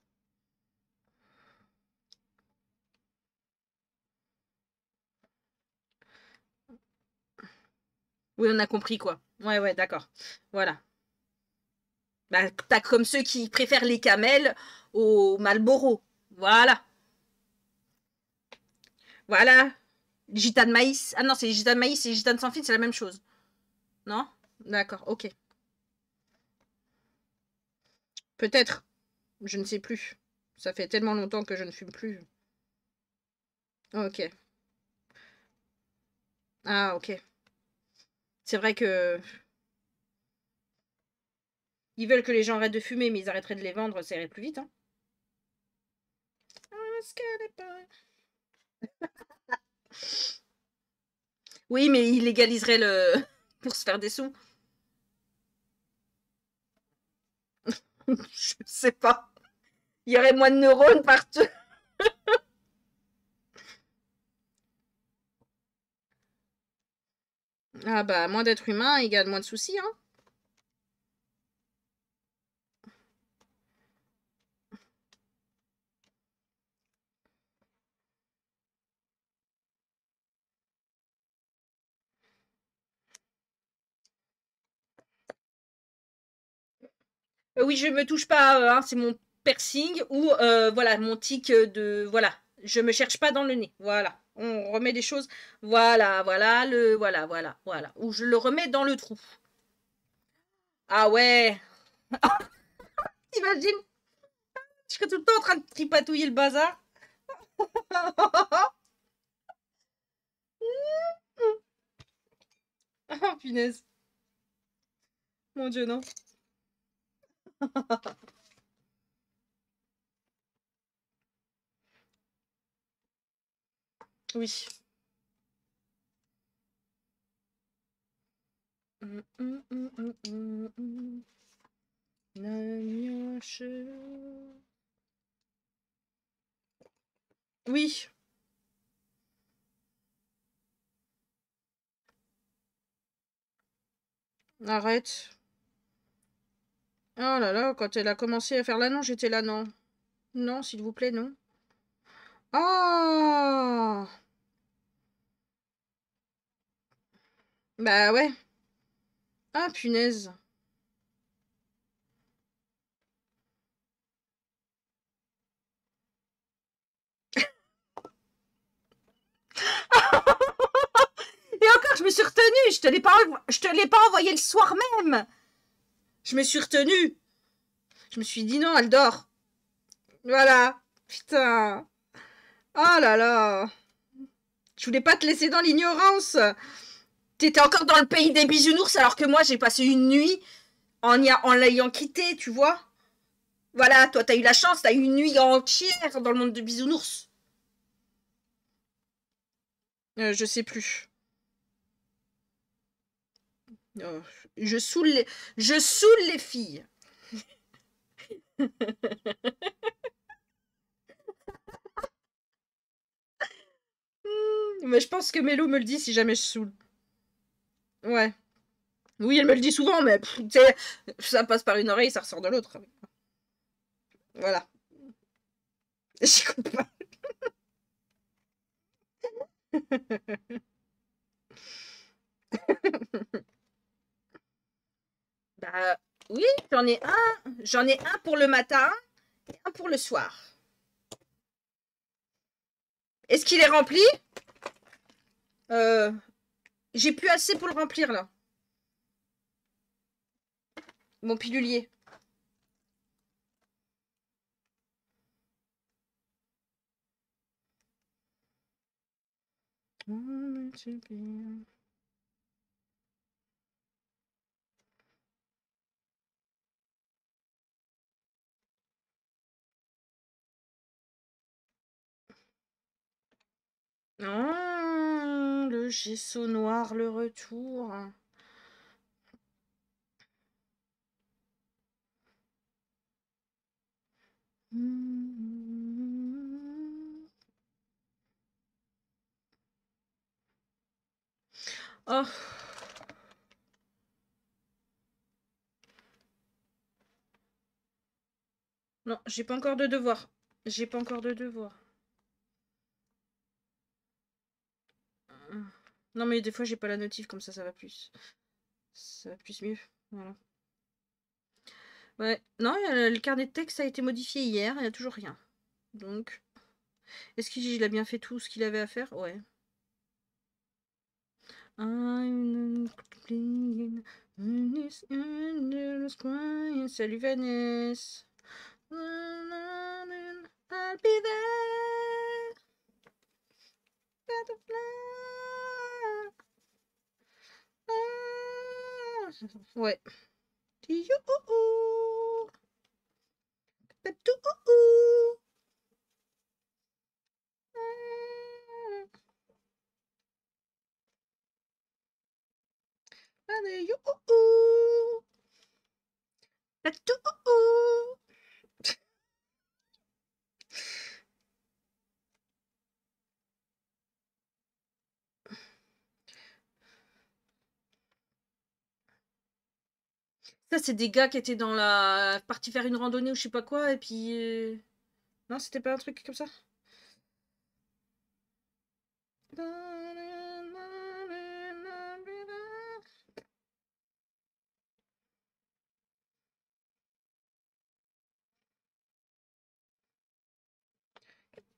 Oui, on a compris quoi. Ouais, ouais, d'accord. Voilà. Bah, t'as comme ceux qui préfèrent les camels au Marlboro. Voilà. Voilà. Gitane maïs. Ah non, c'est les gitanes maïs et les gitanes sans fil, c'est la même chose. Non? D'accord, ok. Peut-être. Je ne sais plus. Ça fait tellement longtemps que je ne fume plus. Ok. Ah, ok. C'est vrai que ils veulent que les gens arrêtent de fumer, mais ils arrêteraient de les vendre, ça irait plus vite, hein. Oui, mais ils légaliseraient le pour se faire des sous. Je sais pas. Il y aurait moins de neurones partout. Ah bah, moins d'êtres humains égale moins de soucis, hein. Oui, je me touche pas, hein, c'est mon piercing ou voilà, mon tic de... Voilà, Je me cherche pas dans le nez. Voilà. On remet les choses. Voilà, voilà. Ou je le remets dans le trou. Ah ouais. T'imagines? Je serais tout le temps en train de tripatouiller le bazar. Oh punaise. Mon Dieu, non. Oui. Oui. Arrête. Oh là là, quand elle a commencé à faire là, non, j'étais là, non. Non, s'il vous plaît, non. Oh! Bah ouais. Ah, punaise. Et encore, je me suis retenue. Je te l'ai pas envoyé le soir même. Je me suis retenue. Je me suis dit non, elle dort. Voilà. Putain. Oh là là. Je voulais pas te laisser dans l'ignorance. T'étais encore dans le pays des bisounours alors que moi j'ai passé une nuit en l'ayant quitté, tu vois. Voilà, toi t'as eu la chance, t'as eu une nuit entière dans le monde de bisounours. Je sais plus. Euh, je saoule je saoule les filles. Mais je pense que Mélo me le dit si jamais je saoule. Ouais. Oui, elle me le dit souvent, mais tu sais, ça passe par une oreille, ça ressort de l'autre. Voilà. J'écoute pas. Bah oui, j'en ai un. J'en ai un pour le matin et un pour le soir. Est-ce qu'il est rempli? euh, J'ai plus assez pour le remplir là. Mon pilulier. Oh, le gesso noir, le retour. Oh. Non, j'ai pas encore de devoir. J'ai pas encore de devoir. Non, mais des fois, j'ai pas la notif, comme ça va plus. Ça va plus mieux. Voilà. Ouais. Non, le carnet de texte a été modifié hier, il n'y a toujours rien. Donc, est-ce qu'il a bien fait tout ce qu'il avait à faire? Ouais. Salut Vanessa. I'll be there. Ouais. Ça, c'est des gars qui étaient dans la partie faire une randonnée ou je sais pas quoi, et puis. Non, c'était pas un truc comme ça?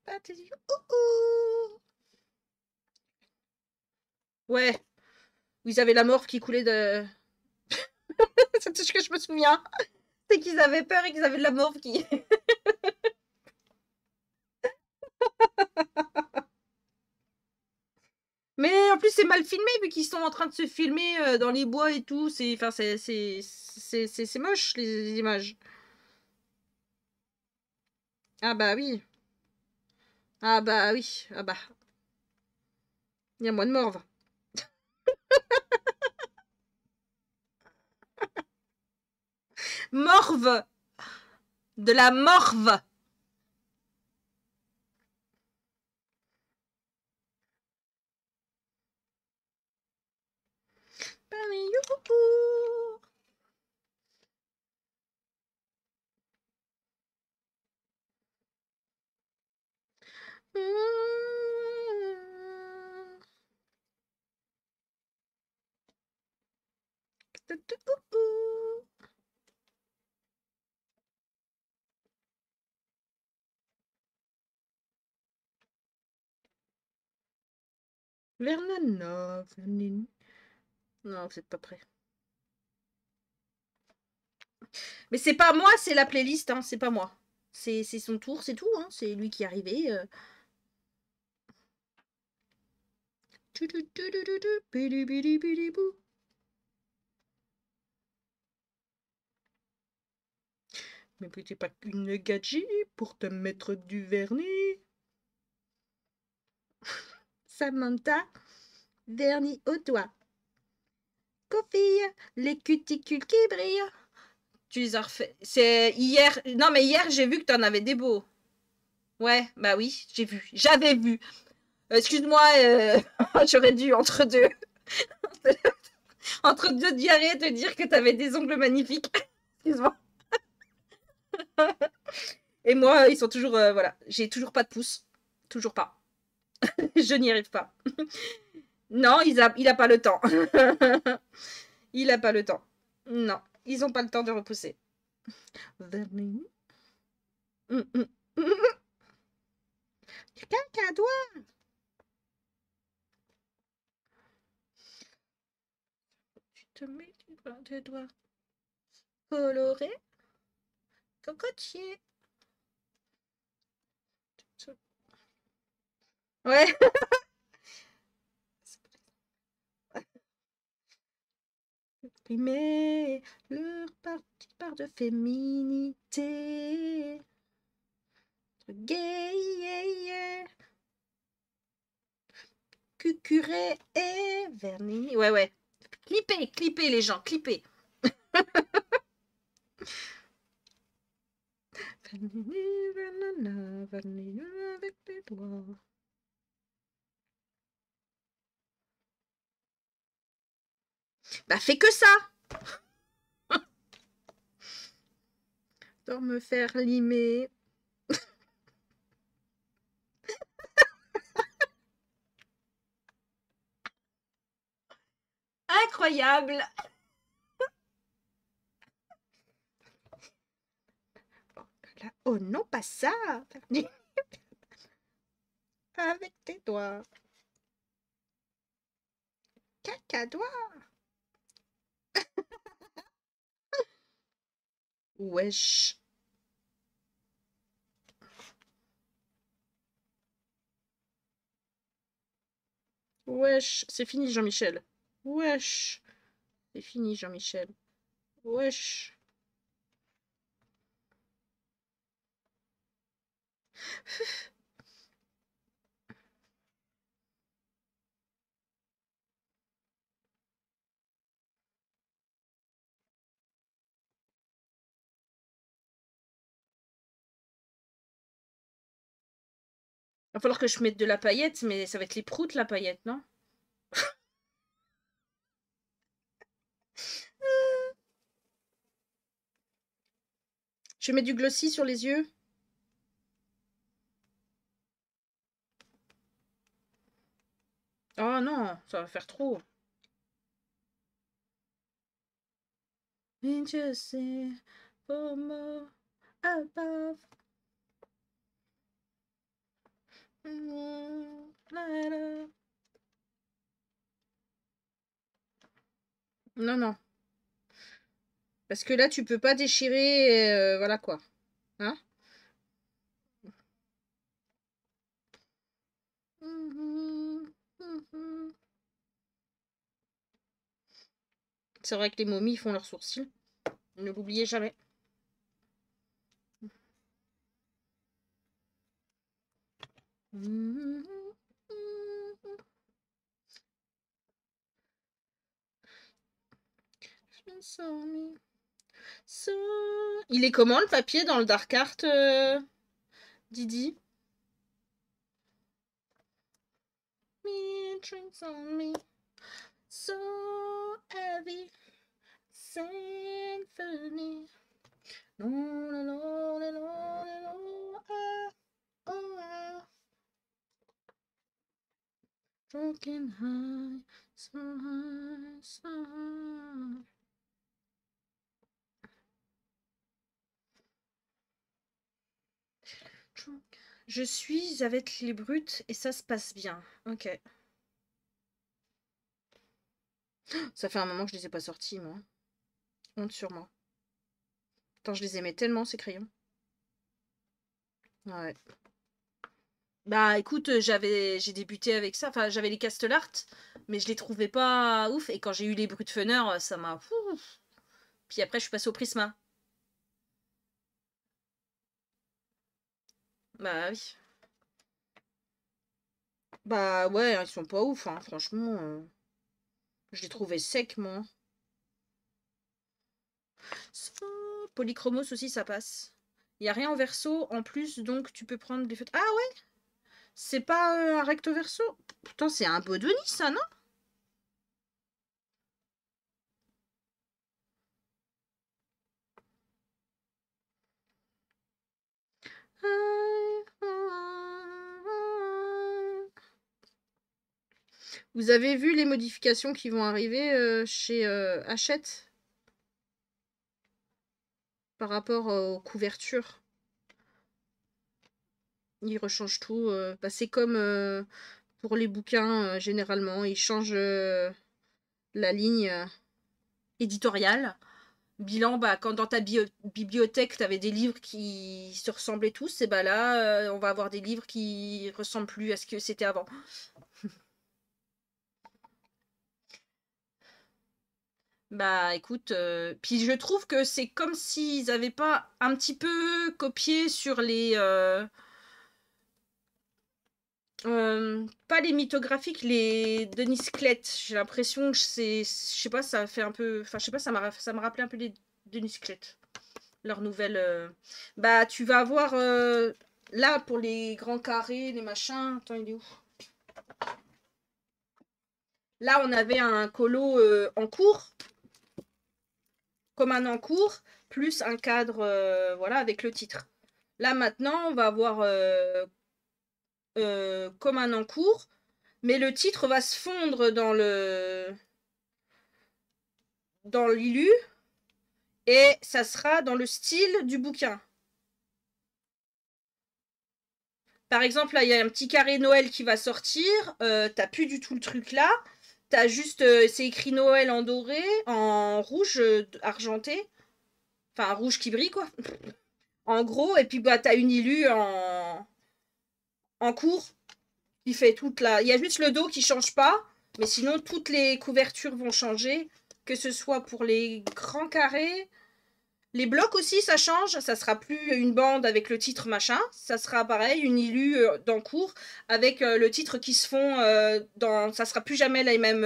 Ouais, où ils avaient la morve qui coulait de... C'est tout ce que je me souviens. C'est qu'ils avaient peur et qu'ils avaient de la morve qui... Mais en plus, c'est mal filmé vu qu'ils sont en train de se filmer dans les bois et tout. Enfin, c'est moche les images. Ah bah oui. Ah bah oui. Ah bah. Il y a moins de morve. Morve. De la morve. Vernon, non, vous êtes pas prêt. Mais c'est pas moi, c'est la playlist, hein, c'est pas moi. C'est son tour, c'est tout, hein, c'est lui qui est arrivé. Mais t'es pas qu'une gadget pour te mettre du vernis. Samantha, vernis au doigt. Coffee, les cuticules qui brillent. Tu les as refait. C'est hier. Non, mais hier, j'ai vu que t'en avais des beaux. Ouais, bah oui, j'ai vu. J'avais vu. Excuse-moi, j'aurais dû, entre deux. Entre deux diarrhées, te dire que t'avais des ongles magnifiques. Excuse-moi. Et moi, ils sont toujours. Voilà. J'ai toujours pas de pouce. Toujours pas. Je n'y arrive pas. Non, il a pas le temps. Il a pas le temps. Non, ils ont pas le temps de repousser. Vernis. Quelqu'un doit. Tu te mets tes doigts colorés. Cocotier. Ouais. Exprimer leur partie part de féminité. Gay. Cucuré et vernis. Ouais, ouais. Clippez les gens, clippez. Vernis avec les doigts. Bah, fais que ça. Sans me faire limer. Incroyable. Là. Oh non, pas ça. Avec tes doigts. Cacadois. Wesh. Wesh. C'est fini, Jean-Michel. Wesh. C'est fini, Jean-Michel. Wesh. Va falloir que je mette de la paillette, mais ça va être les proutes, la paillette, non? Je mets du glossy sur les yeux. Oh non, ça va faire trop. Interesting for more above. Non, non. Parce que là, tu peux pas déchirer, voilà quoi. Hein? C'est vrai que les momies font leurs sourcils. Ne l'oubliez jamais. Il est comment le papier dans le dark art, Didi? Me, drinks on me, so heavy, symphony. No, no, no, no, no, no, oh, broken high, so high, so high. Je suis avec les brutes et ça se passe bien. Ok. Ça fait un moment que je les ai pas sortis, moi. Honte sur moi. Attends, je les aimais tellement, ces crayons. Ouais. Bah écoute, j'ai débuté avec ça. Enfin, j'avais les Castellart, mais je les trouvais pas ouf. Et quand j'ai eu les Brutfunner, ça m'a. Puis après, je suis passée au Prisma. Bah oui. Bah ouais, ils sont pas ouf, hein, franchement. Je les trouvais secs, moi. Polychromos aussi, ça passe. Il y a rien en verso en plus, donc tu peux prendre des photos. Ah ouais, c'est pas un recto verso. Putain, c'est un beau Denis, ça, non? Vous avez vu les modifications qui vont arriver chez Hachette par rapport aux couvertures? Ils rechangent tout. Bah, c'est comme pour les bouquins, généralement. Ils changent la ligne éditoriale. Bilan, bah, quand dans ta bibliothèque, tu avais des livres qui se ressemblaient tous, et bah là, on va avoir des livres qui ressemblent plus à ce que c'était avant. Bah écoute, puis je trouve que c'est comme s'ils avaient pas un petit peu copié sur les... pas les mythographiques, les Denis Clett. J'ai l'impression que c'est... Je sais pas, ça fait un peu... Enfin, je sais pas, ça m'a rappelé un peu les Denis Clett. Leur nouvelle... Bah tu vas avoir... là, pour les grands carrés, les machins... Attends, il est où? Là, on avait un colo en cours, comme un en cours, plus un cadre, voilà, avec le titre. Là, maintenant, on va avoir comme un en cours, mais le titre va se fondre dans l'ILU et ça sera dans le style du bouquin. Par exemple, là, il y a un petit carré Noël qui va sortir. T'as plus du tout le truc là. T'as juste, c'est écrit Noël en doré, en rouge argenté. Enfin, rouge qui brille, quoi. En gros, et puis bah, t'as une ILU en cours qui fait toute la. Il y a juste le dos qui change pas, mais sinon, toutes les couvertures vont changer. Que ce soit pour les grands carrés. Les blocs aussi, ça change. Ça sera plus une bande avec le titre machin. Ça sera pareil, une ILU d'encours avec le titre qui se font dans. Ça sera plus jamais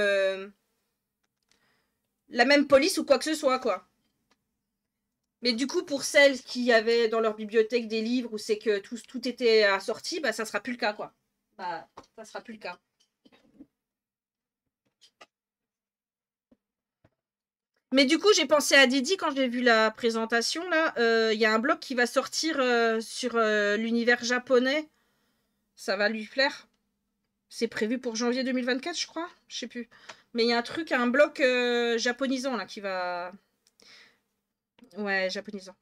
la même police ou quoi que ce soit, quoi. Mais du coup, pour celles qui avaient dans leur bibliothèque des livres où c'est que tout était assorti, bah ça sera plus le cas, quoi. Bah, ça sera plus le cas. Mais du coup, j'ai pensé à Didi quand j'ai vu la présentation là. Il y a un blog qui va sortir sur l'univers japonais. Ça va lui plaire. C'est prévu pour janvier 2024, je crois. Je sais plus. Mais il y a un truc, un bloc japonisant là qui va. Ouais, japonisant.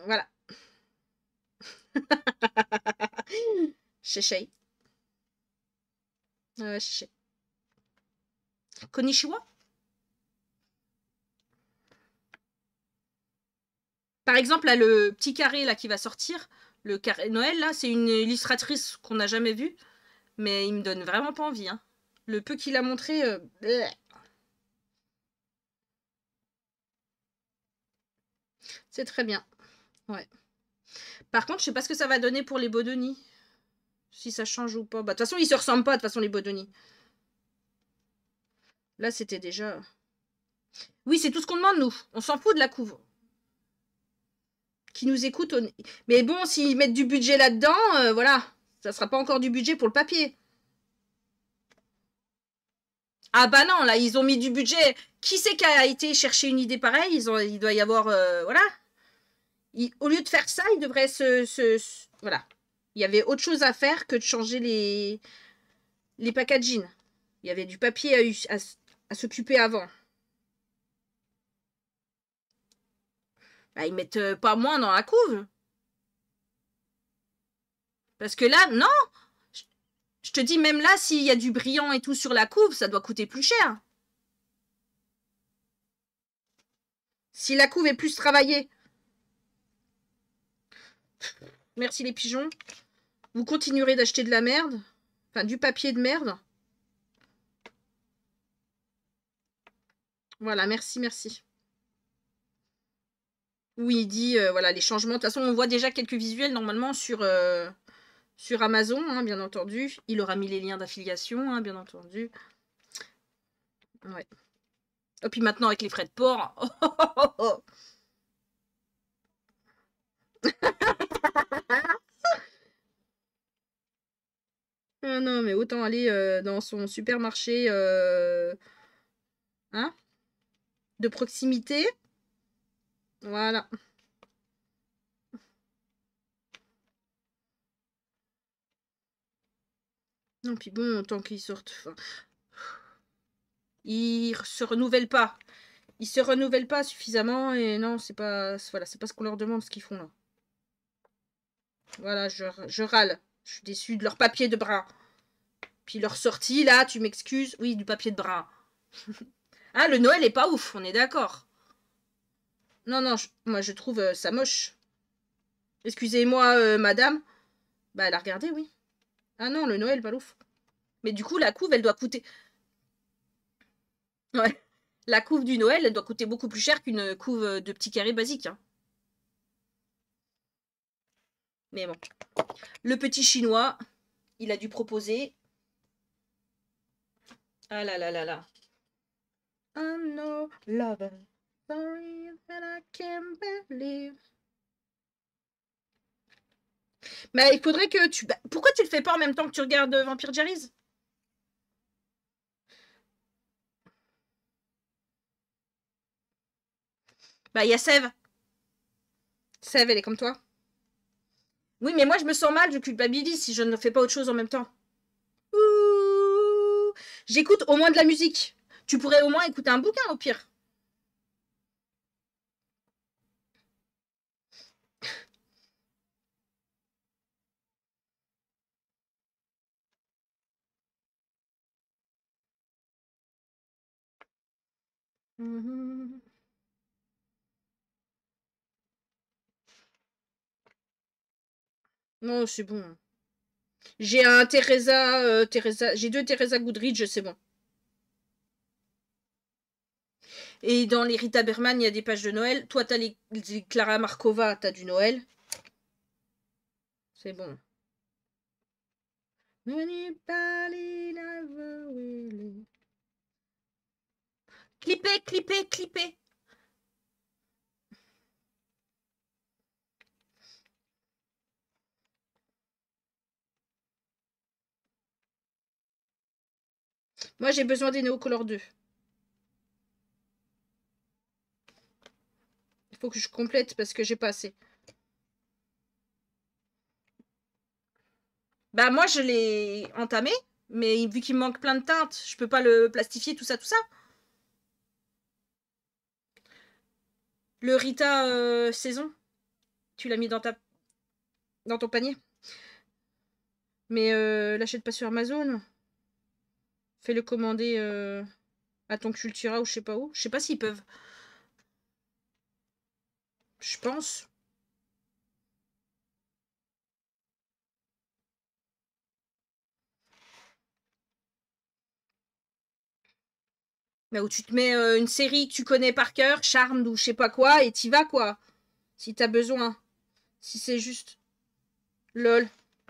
Voilà. Chéché. Chéché. Konnichiwa. Par exemple, là, le petit carré là qui va sortir, le carré Noël, là, c'est une illustratrice qu'on n'a jamais vue, mais il me donne vraiment pas envie. Hein. Le peu qu'il a montré, c'est très bien. Ouais. Par contre, je sais pas ce que ça va donner pour les Bodoni. Si ça change ou pas. Bah, de toute façon, ils se ressemblent pas, de toute façon, les Bodoni. Là, c'était déjà... Oui, c'est tout ce qu'on demande, nous. On s'en fout de la couve. Qui nous écoute. Mais bon, s'ils mettent du budget là-dedans, voilà. Ça sera pas encore du budget pour le papier. Ah bah non, là, ils ont mis du budget. Qui c'est qui a été chercher une idée pareille? Il doit y avoir... voilà. Au lieu de faire ça, ils devraient voilà. Il y avait autre chose à faire que de changer les packaging. Il y avait du papier à s'occuper avant. Bah, ils mettent pas moins dans la couve. Parce que là, non. Je te dis, même là, s'il y a du brillant et tout sur la couve, ça doit coûter plus cher. Si la couve est plus travaillée. Merci les pigeons. Vous continuerez d'acheter de la merde. Enfin, du papier de merde. Voilà, merci, merci. Oui, il dit, voilà, les changements. De toute façon, on voit déjà quelques visuels, normalement, sur Amazon, hein, bien entendu. Il aura mis les liens d'affiliation, hein, bien entendu. Ouais. Et puis maintenant, avec les frais de port... Oh, oh, oh, oh. Ah non, mais autant aller dans son supermarché hein, de proximité. Voilà. Non, puis bon, tant qu'ils sortent... Enfin, ils se renouvellent pas. Ils se renouvellent pas suffisamment et non, c'est pas... Voilà, c'est pas ce qu'on leur demande, ce qu'ils font là. Voilà, je râle. Je suis déçue de leur papier de bras. Puis leur sortie, là, tu m'excuses. Oui, du papier de bras. Ah, le Noël est pas ouf, on est d'accord. Non, non, moi je trouve ça moche. Excusez-moi, madame. Bah, elle a regardé, oui. Ah non, le Noël, pas ouf. Mais du coup, la couve, elle doit coûter... Ouais. La couve du Noël, elle doit coûter beaucoup plus cher qu'une couve de petit carré basique. Hein. Mais bon. Le petit chinois, il a dû proposer. Ah là là là là. I'm no lover. Sorry that I can't believe. Mais il faudrait que tu... Bah, pourquoi tu le fais pas en même temps que tu regardes Vampire Diaries? Bah, il y a Sève. Sève, elle est comme toi. Oui, mais moi, je me sens mal, je culpabilise si je ne fais pas autre chose en même temps. Ouh. J'écoute au moins de la musique. Tu pourrais au moins écouter un bouquin, au pire. Non, c'est bon. J'ai un Teresa, j'ai deux Teresa Goodrich, c'est bon. Et dans les Rita Berman, il y a des pages de Noël. Toi, t'as les Clara Markova, t'as du Noël. C'est bon. Clipper, clipper, clipper. Moi, j'ai besoin des Neocolor 2. Il faut que je complète parce que j'ai pas assez. Bah, moi, je l'ai entamé, mais vu qu'il me manque plein de teintes, je peux pas le plastifier, tout ça, tout ça. Le Rita saison. tu l'as mis dans ton panier. Mais l'achète pas sur Amazon. Fais-le commander à ton Cultura ou je sais pas où. Je sais pas s'ils peuvent. Je pense. Là où tu te mets une série que tu connais par cœur, Charmed ou je sais pas quoi, et t'y vas quoi. Si t'as besoin. Si c'est juste. LOL.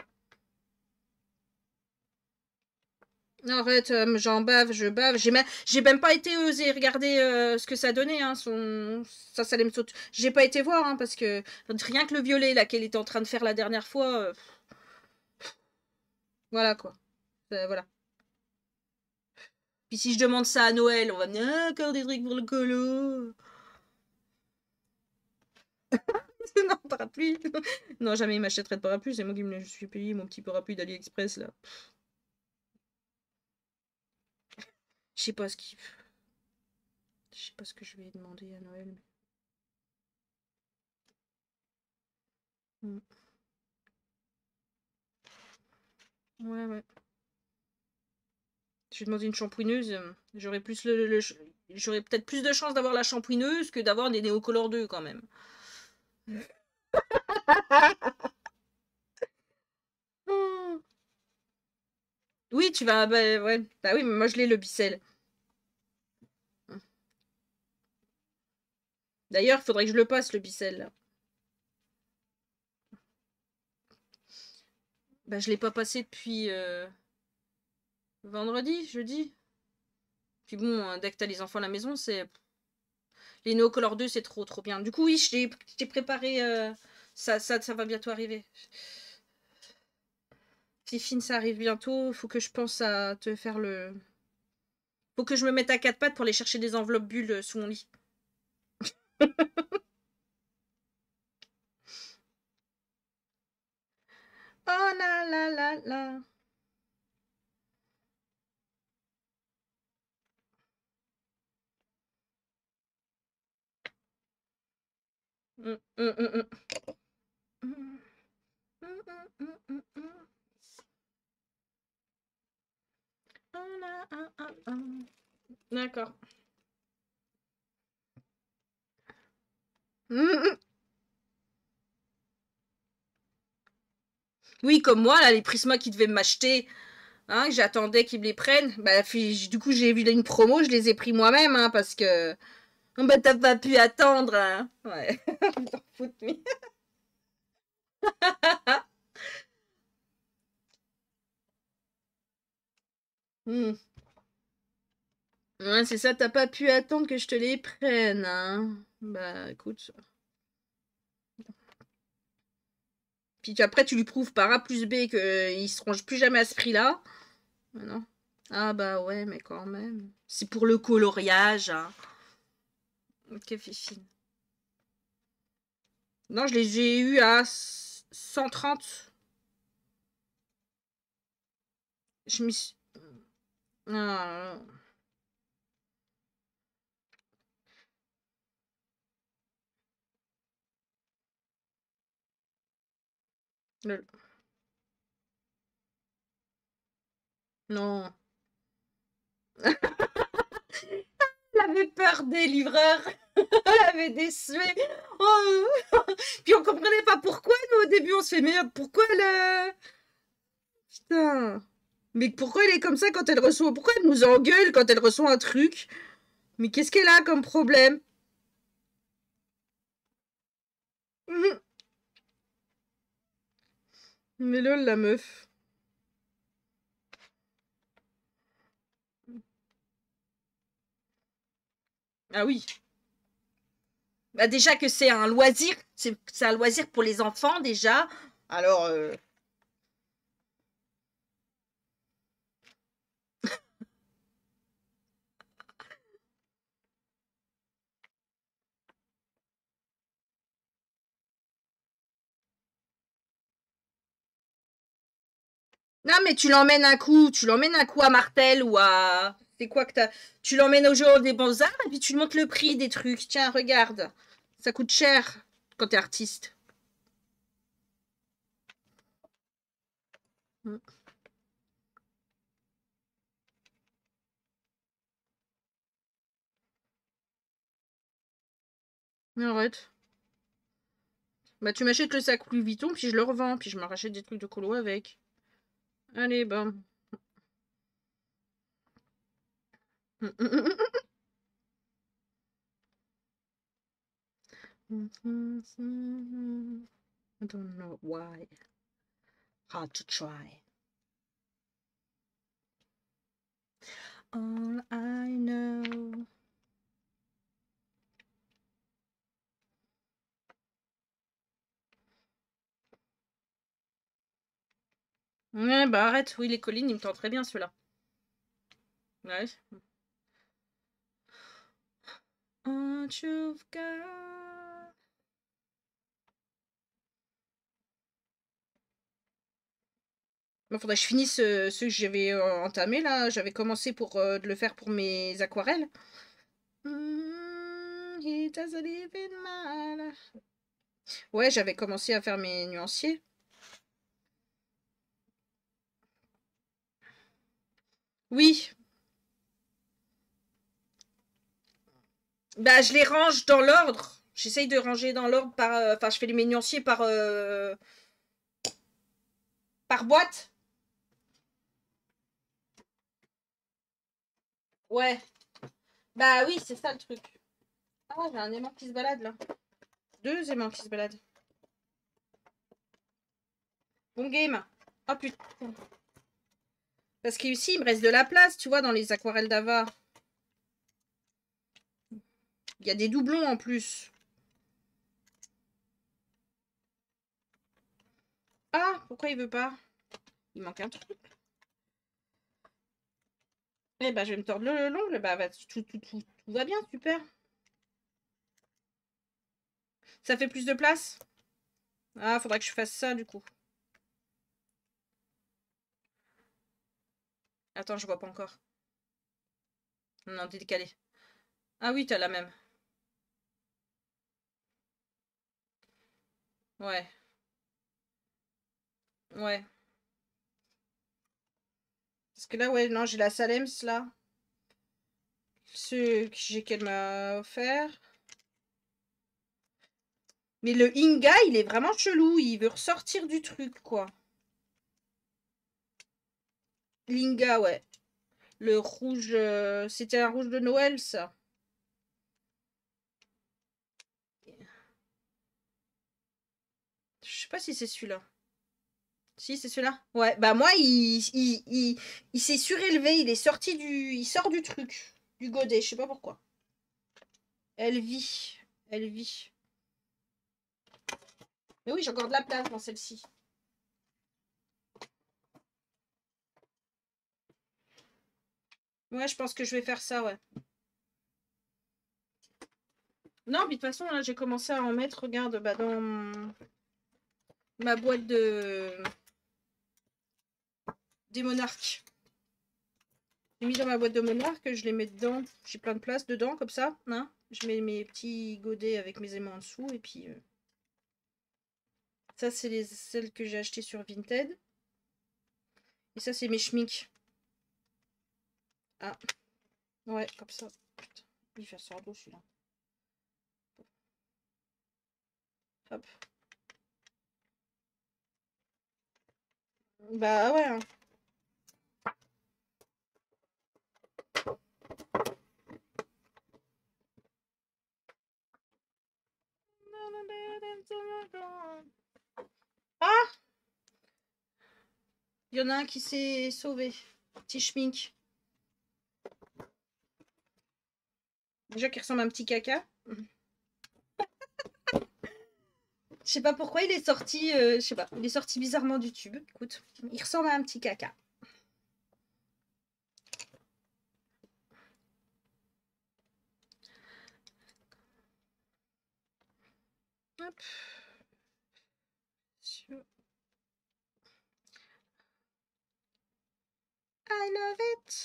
Arrête, j'en bave, je bave. J'ai même pas été osé regarder ce que ça donnait. Hein, ça allait me sauter. J'ai pas été voir hein, parce que rien que le violet là qu'elle était en train de faire la dernière fois. Voilà quoi. Voilà. Puis si je demande ça à Noël, on va me dire ah, encore des trucs pour le colo. Non, parapluie. Non, jamais il m'achèterait de parapluie. C'est moi qui je suis payé mon petit parapluie d'AliExpress là. Je sais pas ce qu'il. Je sais pas ce que je vais demander à Noël. Ouais, ouais. Je vais demander une shampouineuse. J'aurais plus j'aurais peut-être plus de chance d'avoir la shampouineuse que d'avoir des Néocolor 2 quand même. Oui, tu vas. Bah, ouais. Bah oui, mais moi je l'ai le Bicel. D'ailleurs, il faudrait que je le passe le Bicel là. Bah, je l'ai pas passé depuis vendredi, jeudi. Puis bon, dès que t'as les enfants à la maison, c'est. Les Néocolor 2, c'est trop bien. Du coup, oui, j'ai préparé. Ça va bientôt arriver. Fifine, ça arrive bientôt. Faut que je pense à te faire le. Faut que je me mette à quatre pattes pour aller chercher des enveloppes bulles sous mon lit. Oh là là là là. D'accord. Oui, comme moi, là, les Prisma qui devaient m'acheter, hein, j'attendais qu'ils me les prennent. Bah, du coup, j'ai vu une promo, je les ai pris moi-même, hein, parce que. Oh, bah, t'as pas pu attendre, hein. Ouais. T'en fous de moi. Ouais, c'est ça, t'as pas pu attendre que je te les prenne, hein. Bah, écoute. Puis après, tu lui prouves par A plus B qu'il se range plus jamais à ce prix-là. Non. Ah bah ouais, mais quand même. C'est pour le coloriage, hein. Ok, Fifine. Non, je les ai eus à 130. Je m'y suis. Ah, non. Elle avait peur des livreurs. Elle avait des suées. Oh. Puis on comprenait pas pourquoi, nous, au début, on se fait, mais pourquoi le. Putain. Mais pourquoi elle est comme ça quand elle reçoit. Pourquoi elle nous engueule quand elle reçoit un truc? Mais qu'est-ce qu'elle a comme problème? Mais lol, la meuf. Ah oui. Bah déjà que c'est un loisir. C'est un loisir pour les enfants, déjà. Alors. Non, mais tu l'emmènes un coup. Tu l'emmènes un coup à Martel ou à. C'est quoi que t'as. Tu l'emmènes au jour des Beaux-Arts et puis tu montes le prix des trucs. Tiens, regarde. Ça coûte cher quand t'es artiste. Mm. Arrête. Bah tu m'achètes le sac Louis Vuitton, puis je le revends, puis je me rachète des trucs de colo avec. Allez, bah. I don't know why. Hard to try. All I know. Ouais, bah arrête, oui, les collines, ils me tentent très bien ceux-là. Ouais. All you've got. Bon, faudrait que je finisse ceux que j'avais entamés là. J'avais commencé pour de le faire pour mes aquarelles. He doesn't even matter. Ouais, j'avais commencé à faire mes nuanciers. Oui. Bah, je les range dans l'ordre. J'essaye de ranger dans l'ordre par. Enfin, je fais mes nuanciers par boîte. Ouais. Bah oui, c'est ça le truc. Ah ouais, j'ai un aimant qui se balade là. Deux aimants qui se baladent. Bon game. Oh putain. Parce qu'ici, il me reste de la place, tu vois, dans les aquarelles d'Ava. Il y a des doublons en plus. Ah, pourquoi il veut pas? Il manque un truc. Eh ben, je vais me tordre l'ongle. Bah, tout va bien, super. Ça fait plus de place? Ah, faudrait que je fasse ça, du coup. Attends, je vois pas encore. Non, t'es décalé. Ah oui, t'as la même. Ouais. Ouais. Parce que là, ouais, non, j'ai la Salems, là. Ce qu'elle m'a offert. Mais le Inga, il est vraiment chelou. Il veut ressortir du truc, quoi. L'Inga, ouais. Le rouge, c'était un rouge de Noël, ça. Je sais pas si c'est celui-là. Si, c'est celui-là. Ouais, bah moi, il s'est surélevé. Il est sorti du... Il sort du truc. Du godet, je sais pas pourquoi. Elle vit. Elle vit. Mais oui, j'ai encore de la place dans celle-ci. Ouais, je pense que je vais faire ça, ouais. Non, mais de toute façon, là, j'ai commencé à en mettre, regarde, bah, dans ma boîte des monarques. J'ai mis dans ma boîte de monarques, je les mets dedans. J'ai plein de place dedans, comme ça. Hein, je mets mes petits godets avec mes aimants en dessous, et puis... Ça, c'est celles que j'ai achetées sur Vinted. Et ça, c'est mes schmicks. Ah, ouais, comme ça. Putain, il fait sur dos celui-là. Hop. Bah ouais. Hein. Ah, il y en a un qui s'est sauvé. Petit schmink. Déjà qui ressemble à un petit caca. Je sais pas pourquoi il est sorti, je sais pas, il est sorti bizarrement du tube. Écoute, il ressemble à un petit caca. Hop. I love it.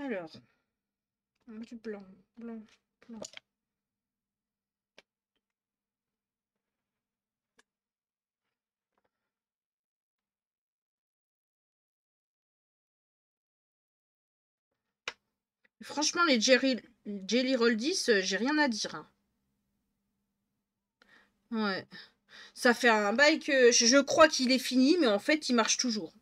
Alors, du blanc, blanc, blanc. Franchement, les Jelly Roll 10, j'ai rien à dire, hein. Ouais. Ça fait un bail que je crois qu'il est fini, mais en fait, il marche toujours.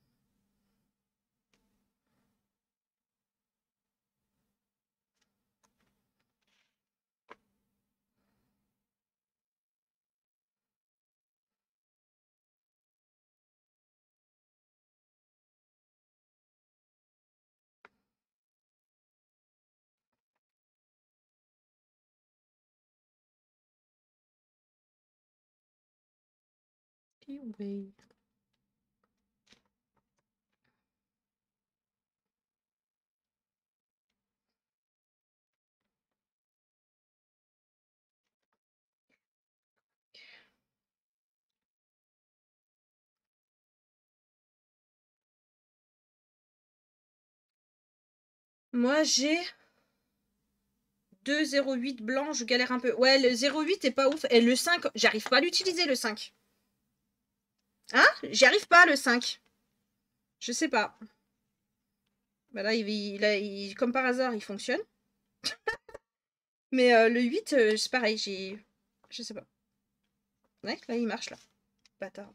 Oui. Moi, j'ai 2,08 blanc, je galère un peu. Ouais, le 0,8 est pas ouf. Et le 5, j'arrive pas à l'utiliser, le 5. Hein? J'y arrive pas, le 5. Je sais pas. Bah là, comme par hasard, il fonctionne. Mais le 8, c'est pareil, je sais pas. Ouais, là, il marche, là. Bâtard.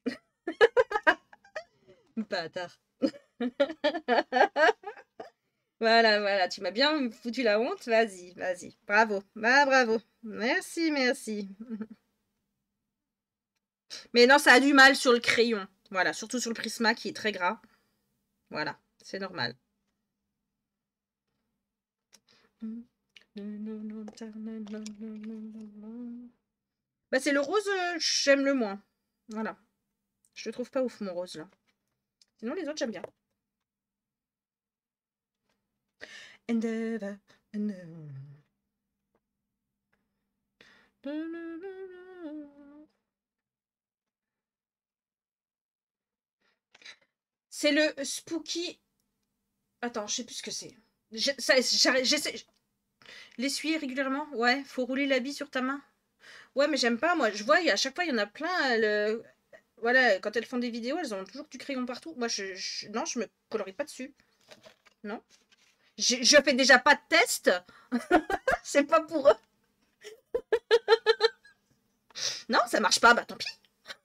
Bâtard. Voilà, voilà, tu m'as bien foutu la honte. Vas-y, vas-y. Bravo. Bah, bravo. Merci, merci. Mais non, ça a du mal sur le crayon. Voilà, surtout sur le Prisma qui est très gras. Voilà, c'est normal. Bah, c'est le rose, j'aime le moins. Voilà. Je le trouve pas ouf, mon rose, là. Sinon, les autres, j'aime bien. Endeavor, endeavor. C'est le Spooky. Attends, je sais plus ce que c'est. J'essaie. L'essuyer régulièrement? Ouais, faut rouler l'habit sur ta main. Ouais, mais j'aime pas, moi. Je vois, à chaque fois, il y en a plein. Voilà, quand elles font des vidéos, elles ont toujours du crayon partout. Moi, non, je me colorie pas dessus. Non. Je fais déjà pas de test. C'est pas pour eux. Non, ça marche pas, bah tant pis.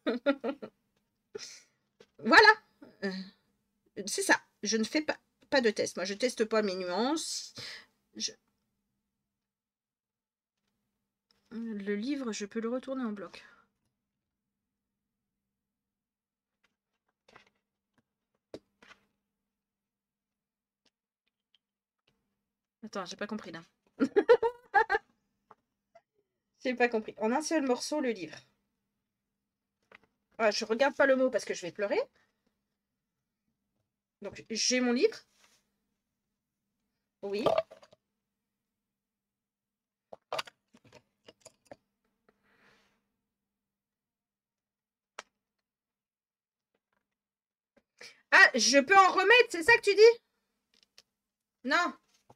Voilà. Euh, c'est ça. Je ne fais pas de test. Moi, je teste pas mes nuances. Le livre, je peux le retourner en bloc. Attends, j'ai pas compris là. J'ai pas compris. En un seul morceau, le livre. Ah, je regarde pas le mot parce que je vais pleurer. Donc, j'ai mon livre. Oui. Ah, je peux en remettre, c'est ça que tu dis? Non.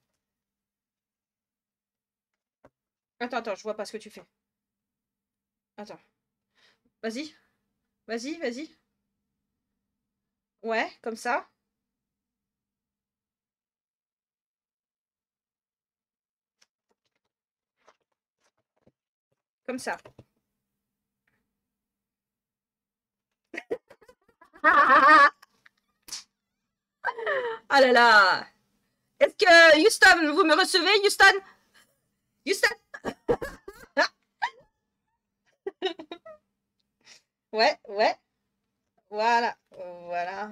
Attends, attends, je vois pas ce que tu fais. Attends. Vas-y. Vas-y, vas-y. Ouais, comme ça. Comme ça. Ah là là. Est-ce que Houston, vous me recevez, Houston? Houston? Ouais, ouais. Voilà. Voilà.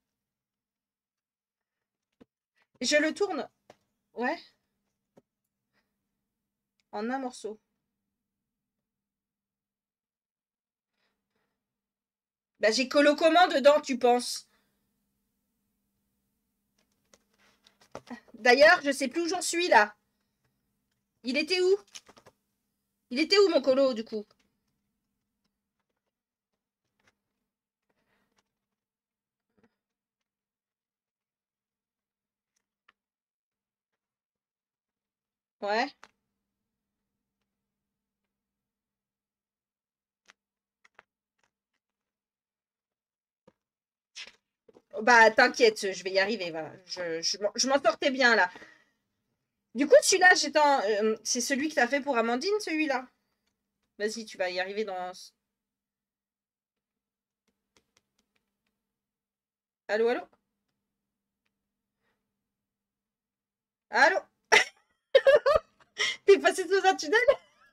Je le tourne. Ouais. En un morceau. Bah, j'ai colo comment dedans, tu penses? D'ailleurs, je sais plus où j'en suis là. Il était où? Il était où mon colo du coup? Ouais. Bah, t'inquiète, je vais y arriver, voilà. Je m'en sortais bien, là. Du coup, celui-là, c'est celui que t'as fait pour Amandine, celui-là. Vas-y, tu vas y arriver dans... Allô, allô? Allô? T'es passé sous un tunnel?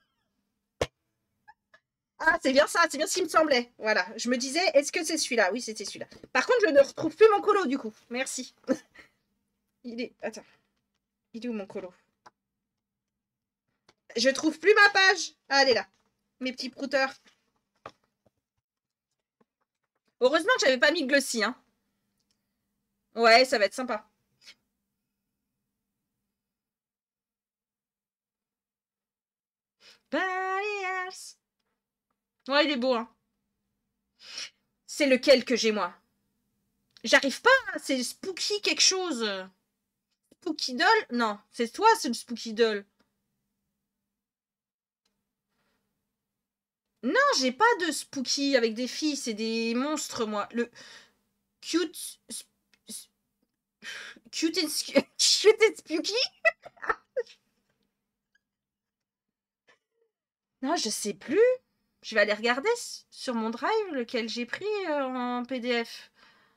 Ah, c'est bien ce qui me semblait. Voilà, je me disais, est-ce que c'est celui-là? Oui, c'était celui-là. Par contre, je ne retrouve plus mon colo, du coup. Merci. Il est... Attends. Il est où, mon colo? Je trouve plus ma page. Ah, elle est là. Mes petits prouteurs. Heureusement que j'avais pas mis Glossy, hein. Ouais, ça va être sympa. Bias. Ouais, il est beau, hein. C'est lequel que j'ai, moi? J'arrive pas, c'est Spooky quelque chose. Spooky Doll? Non, c'est toi, c'est le Spooky Doll. Non, j'ai pas de Spooky avec des filles, c'est des monstres, moi. Le cute... Cute and, cute and Spooky? Non, je sais plus. Je vais aller regarder sur mon drive lequel j'ai pris en PDF.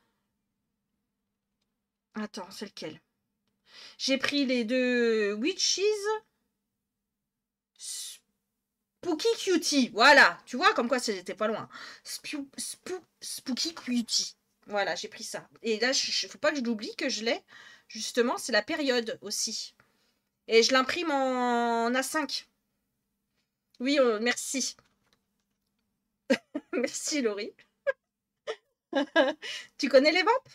Attends, c'est lequel? J'ai pris les deux Witches. Spooky Cutie. Voilà. Tu vois, comme quoi c'était pas loin. Spooky Cutie. Voilà, j'ai pris ça. Et là, faut pas que je l'oublie que je l'ai. Justement, c'est la période aussi. Et je l'imprime en A5. Oui, merci. Merci, Laurie. Tu connais les ventes?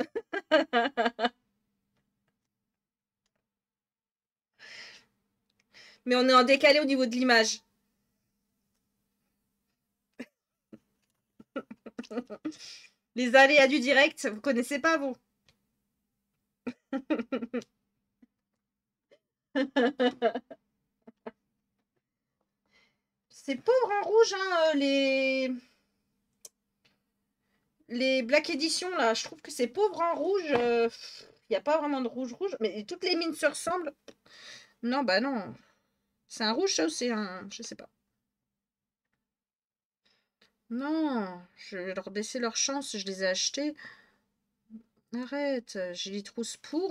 Mais on est en décalé au niveau de l'image. Les aléas du direct, vous connaissez pas, vous? C'est pauvre en rouge, hein, les Black Edition, là. Je trouve que c'est pauvre en rouge. Il n'y a pas vraiment de rouge. Mais toutes les mines se ressemblent. Non, bah non. C'est un rouge, ça, ou c'est un... Je sais pas. Non, je vais leur baisser leur chance. Je les ai achetés. Arrête, j'ai les trousses pour.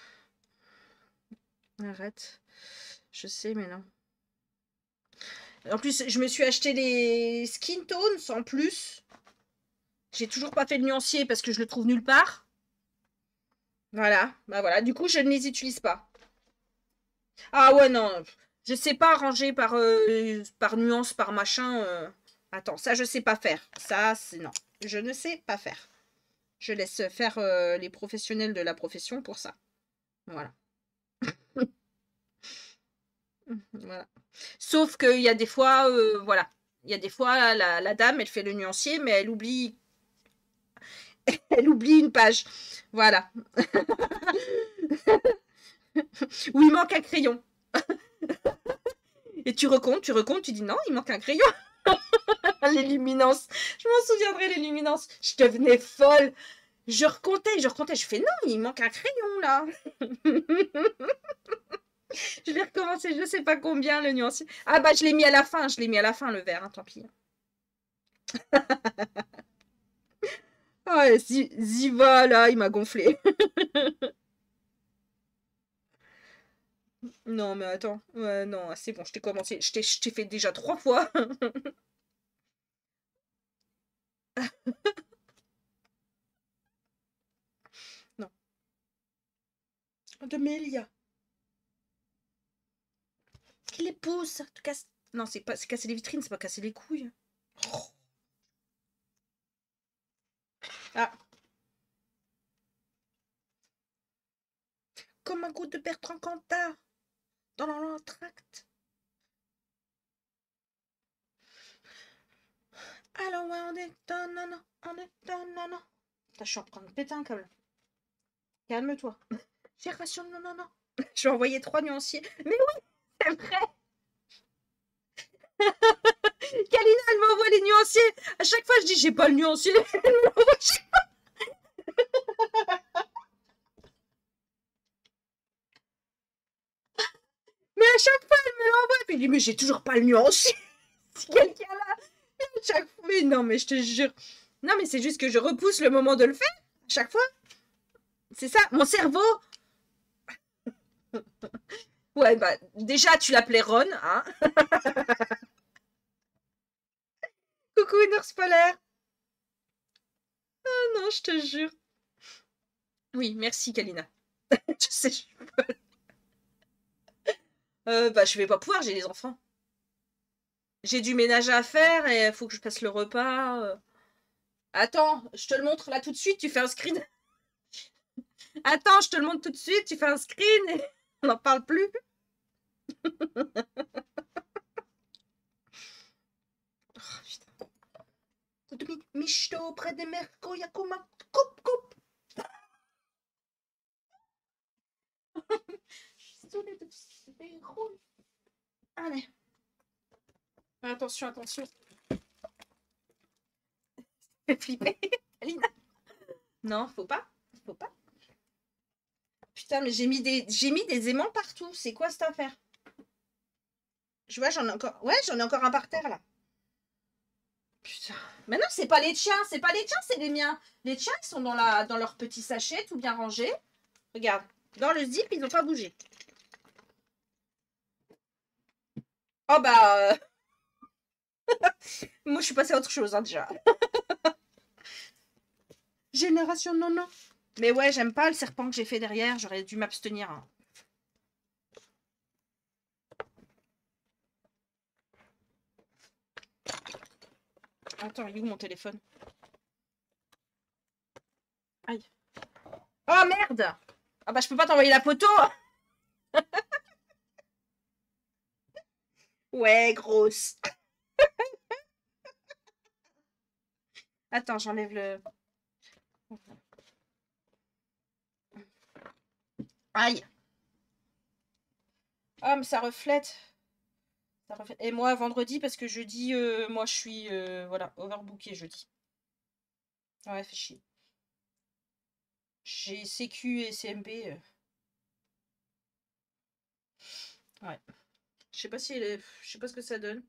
Arrête. Je sais, mais non. En plus, je me suis acheté les skin tones en plus. J'ai toujours pas fait le nuancier parce que je le trouve nulle part. Voilà, bah voilà. Du coup, je ne les utilise pas. Ah ouais, non. Je sais pas ranger par nuance, par machin. Attends, ça, je sais pas faire. Ça, c'est non. Je ne sais pas faire. Je laisse faire les professionnels de la profession pour ça. Voilà. Voilà. Sauf qu'il y a des fois, voilà. Il y a des fois, la dame, elle fait le nuancier, mais elle oublie une page. Voilà. Ou il manque un crayon. Et tu recomptes, tu dis non, il manque un crayon. Les luminances. Je m'en souviendrai, les luminances. Je devenais folle. Je recomptais. Je fais non, il manque un crayon là. Je vais recommencer, je sais pas combien le nuancier. Ah bah je l'ai mis à la fin, le vert, hein, tant pis. Ah, Ziva là, il m'a gonflé. Non mais attends, ouais, non, c'est bon, je t'ai commencé, je t'ai fait déjà 3 fois. Non. De Mélia. Qui les pousse, te casse. Non, c'est casser les vitrines, c'est pas casser les couilles. Oh. Ah, comme un goût de Bertrand Cantat dans l'entracte. Alors ouais, on est non, non, on est non, non. Putain, je suis en train de péter un câble. Calme-toi. J'ai reçu non, non, non. Je vais envoyer 3 nuanciers. Mais oui. C'est vrai. Kalina, elle m'envoie les nuanciers. À chaque fois, je dis, j'ai pas le nuancier. Mais à chaque fois, elle me l'envoie. Puis je dis, mais j'ai toujours pas le nuancier. Si quelqu'un là. À chaque fois. Mais non, mais je te jure. Non, mais c'est juste que je repousse le moment de le faire. À chaque fois. C'est ça. Mon cerveau. Ouais, bah, déjà, tu l'appelais Ron, hein. Coucou, une ours polaire. Oh non, je te jure. Oui, merci, Kalina. Je sais, bah, je vais pas pouvoir, j'ai des enfants. J'ai du ménage à faire et il faut que je passe le repas. Attends, je te le montre là tout de suite, tu fais un screen. Attends, je te le montre tout de suite, tu fais un screen et on n'en parle plus. Oh, putain. Michto près des Merco, Yakuma. Coupe, coupe. Désolée de ce déroule. Allez. Attention, attention. Fais flipper. Alina. Non, faut pas. Faut pas. Putain, mais j'ai mis des aimants partout. C'est quoi cette affaire? Je vois, j'en ai encore. Ouais, j'en ai encore un par terre là. Putain. Mais non, c'est pas les tiens, c'est pas les tiens, c'est les miens. Les tiens, ils sont dans leur petit sachet, tout bien rangé. Regarde, dans le zip, ils n'ont pas bougé. Oh bah... Moi, je suis passée à autre chose, hein, déjà. Génération non, non. Mais ouais, j'aime pas le serpent que j'ai fait derrière. J'aurais dû m'abstenir. Hein. Attends, il est où mon téléphone? Aïe. Oh merde! Ah bah je peux pas t'envoyer la photo. Ouais, grosse. Attends, j'enlève le... Aïe. Ah, mais ça reflète. Et moi, vendredi, parce que jeudi, moi, je suis, voilà, overbooké jeudi. Ouais, fait chier. J'ai CQ et CMB. Ouais. Je sais pas si je sais pas ce que ça donne.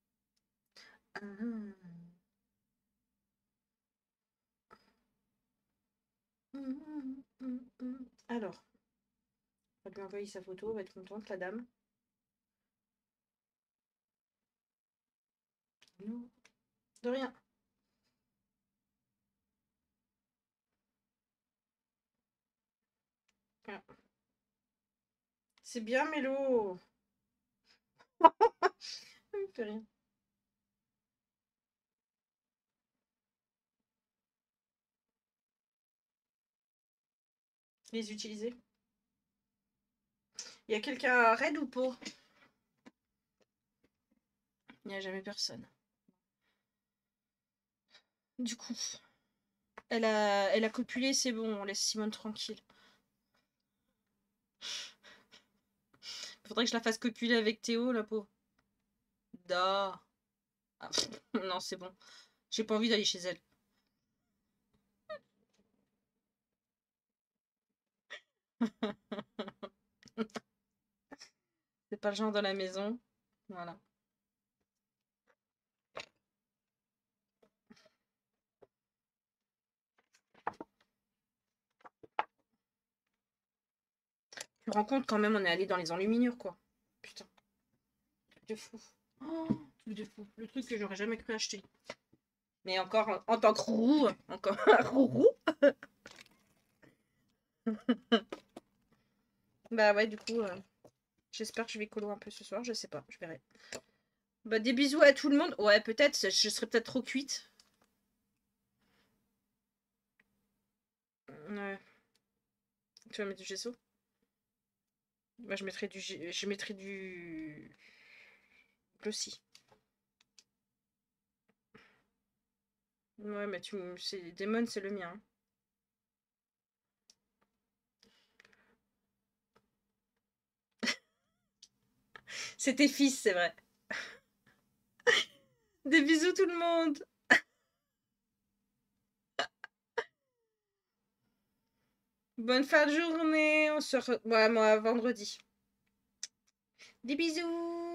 Alors, on va lui envoyer sa photo, elle va être contente, la dame. Non, de rien. Voilà. C'est bien, Mélo. Ça me fait rien. Les utiliser. Il y a quelqu'un à raid ou pas? Il n'y a jamais personne. Du coup, elle a copulé, c'est bon, on laisse Simone tranquille. Faudrait que je la fasse copuler avec Théo, la peau. Da. Ah, non, c'est bon. J'ai pas envie d'aller chez elle. C'est pas le genre de la maison. Voilà. Je me rends compte quand même, on est allé dans les enluminures, quoi. Putain. Truc de fou. Oh, truc de fou. Le truc que j'aurais jamais cru acheter. Mais encore en tant que roux, encore un roux. Bah ouais, du coup, j'espère que je vais colo un peu ce soir, je sais pas, je verrai. Bah des bisous à tout le monde. Ouais, peut-être, je serais peut-être trop cuite. Ouais. Tu vas mettre du gesso? Bah je mettrais du glossy. Ouais, mais c'est Demon, c'est le mien. Hein. C'est tes fils, c'est vrai. Des bisous tout le monde. Bonne fin de journée. On se Ouais, moi, vendredi. Des bisous.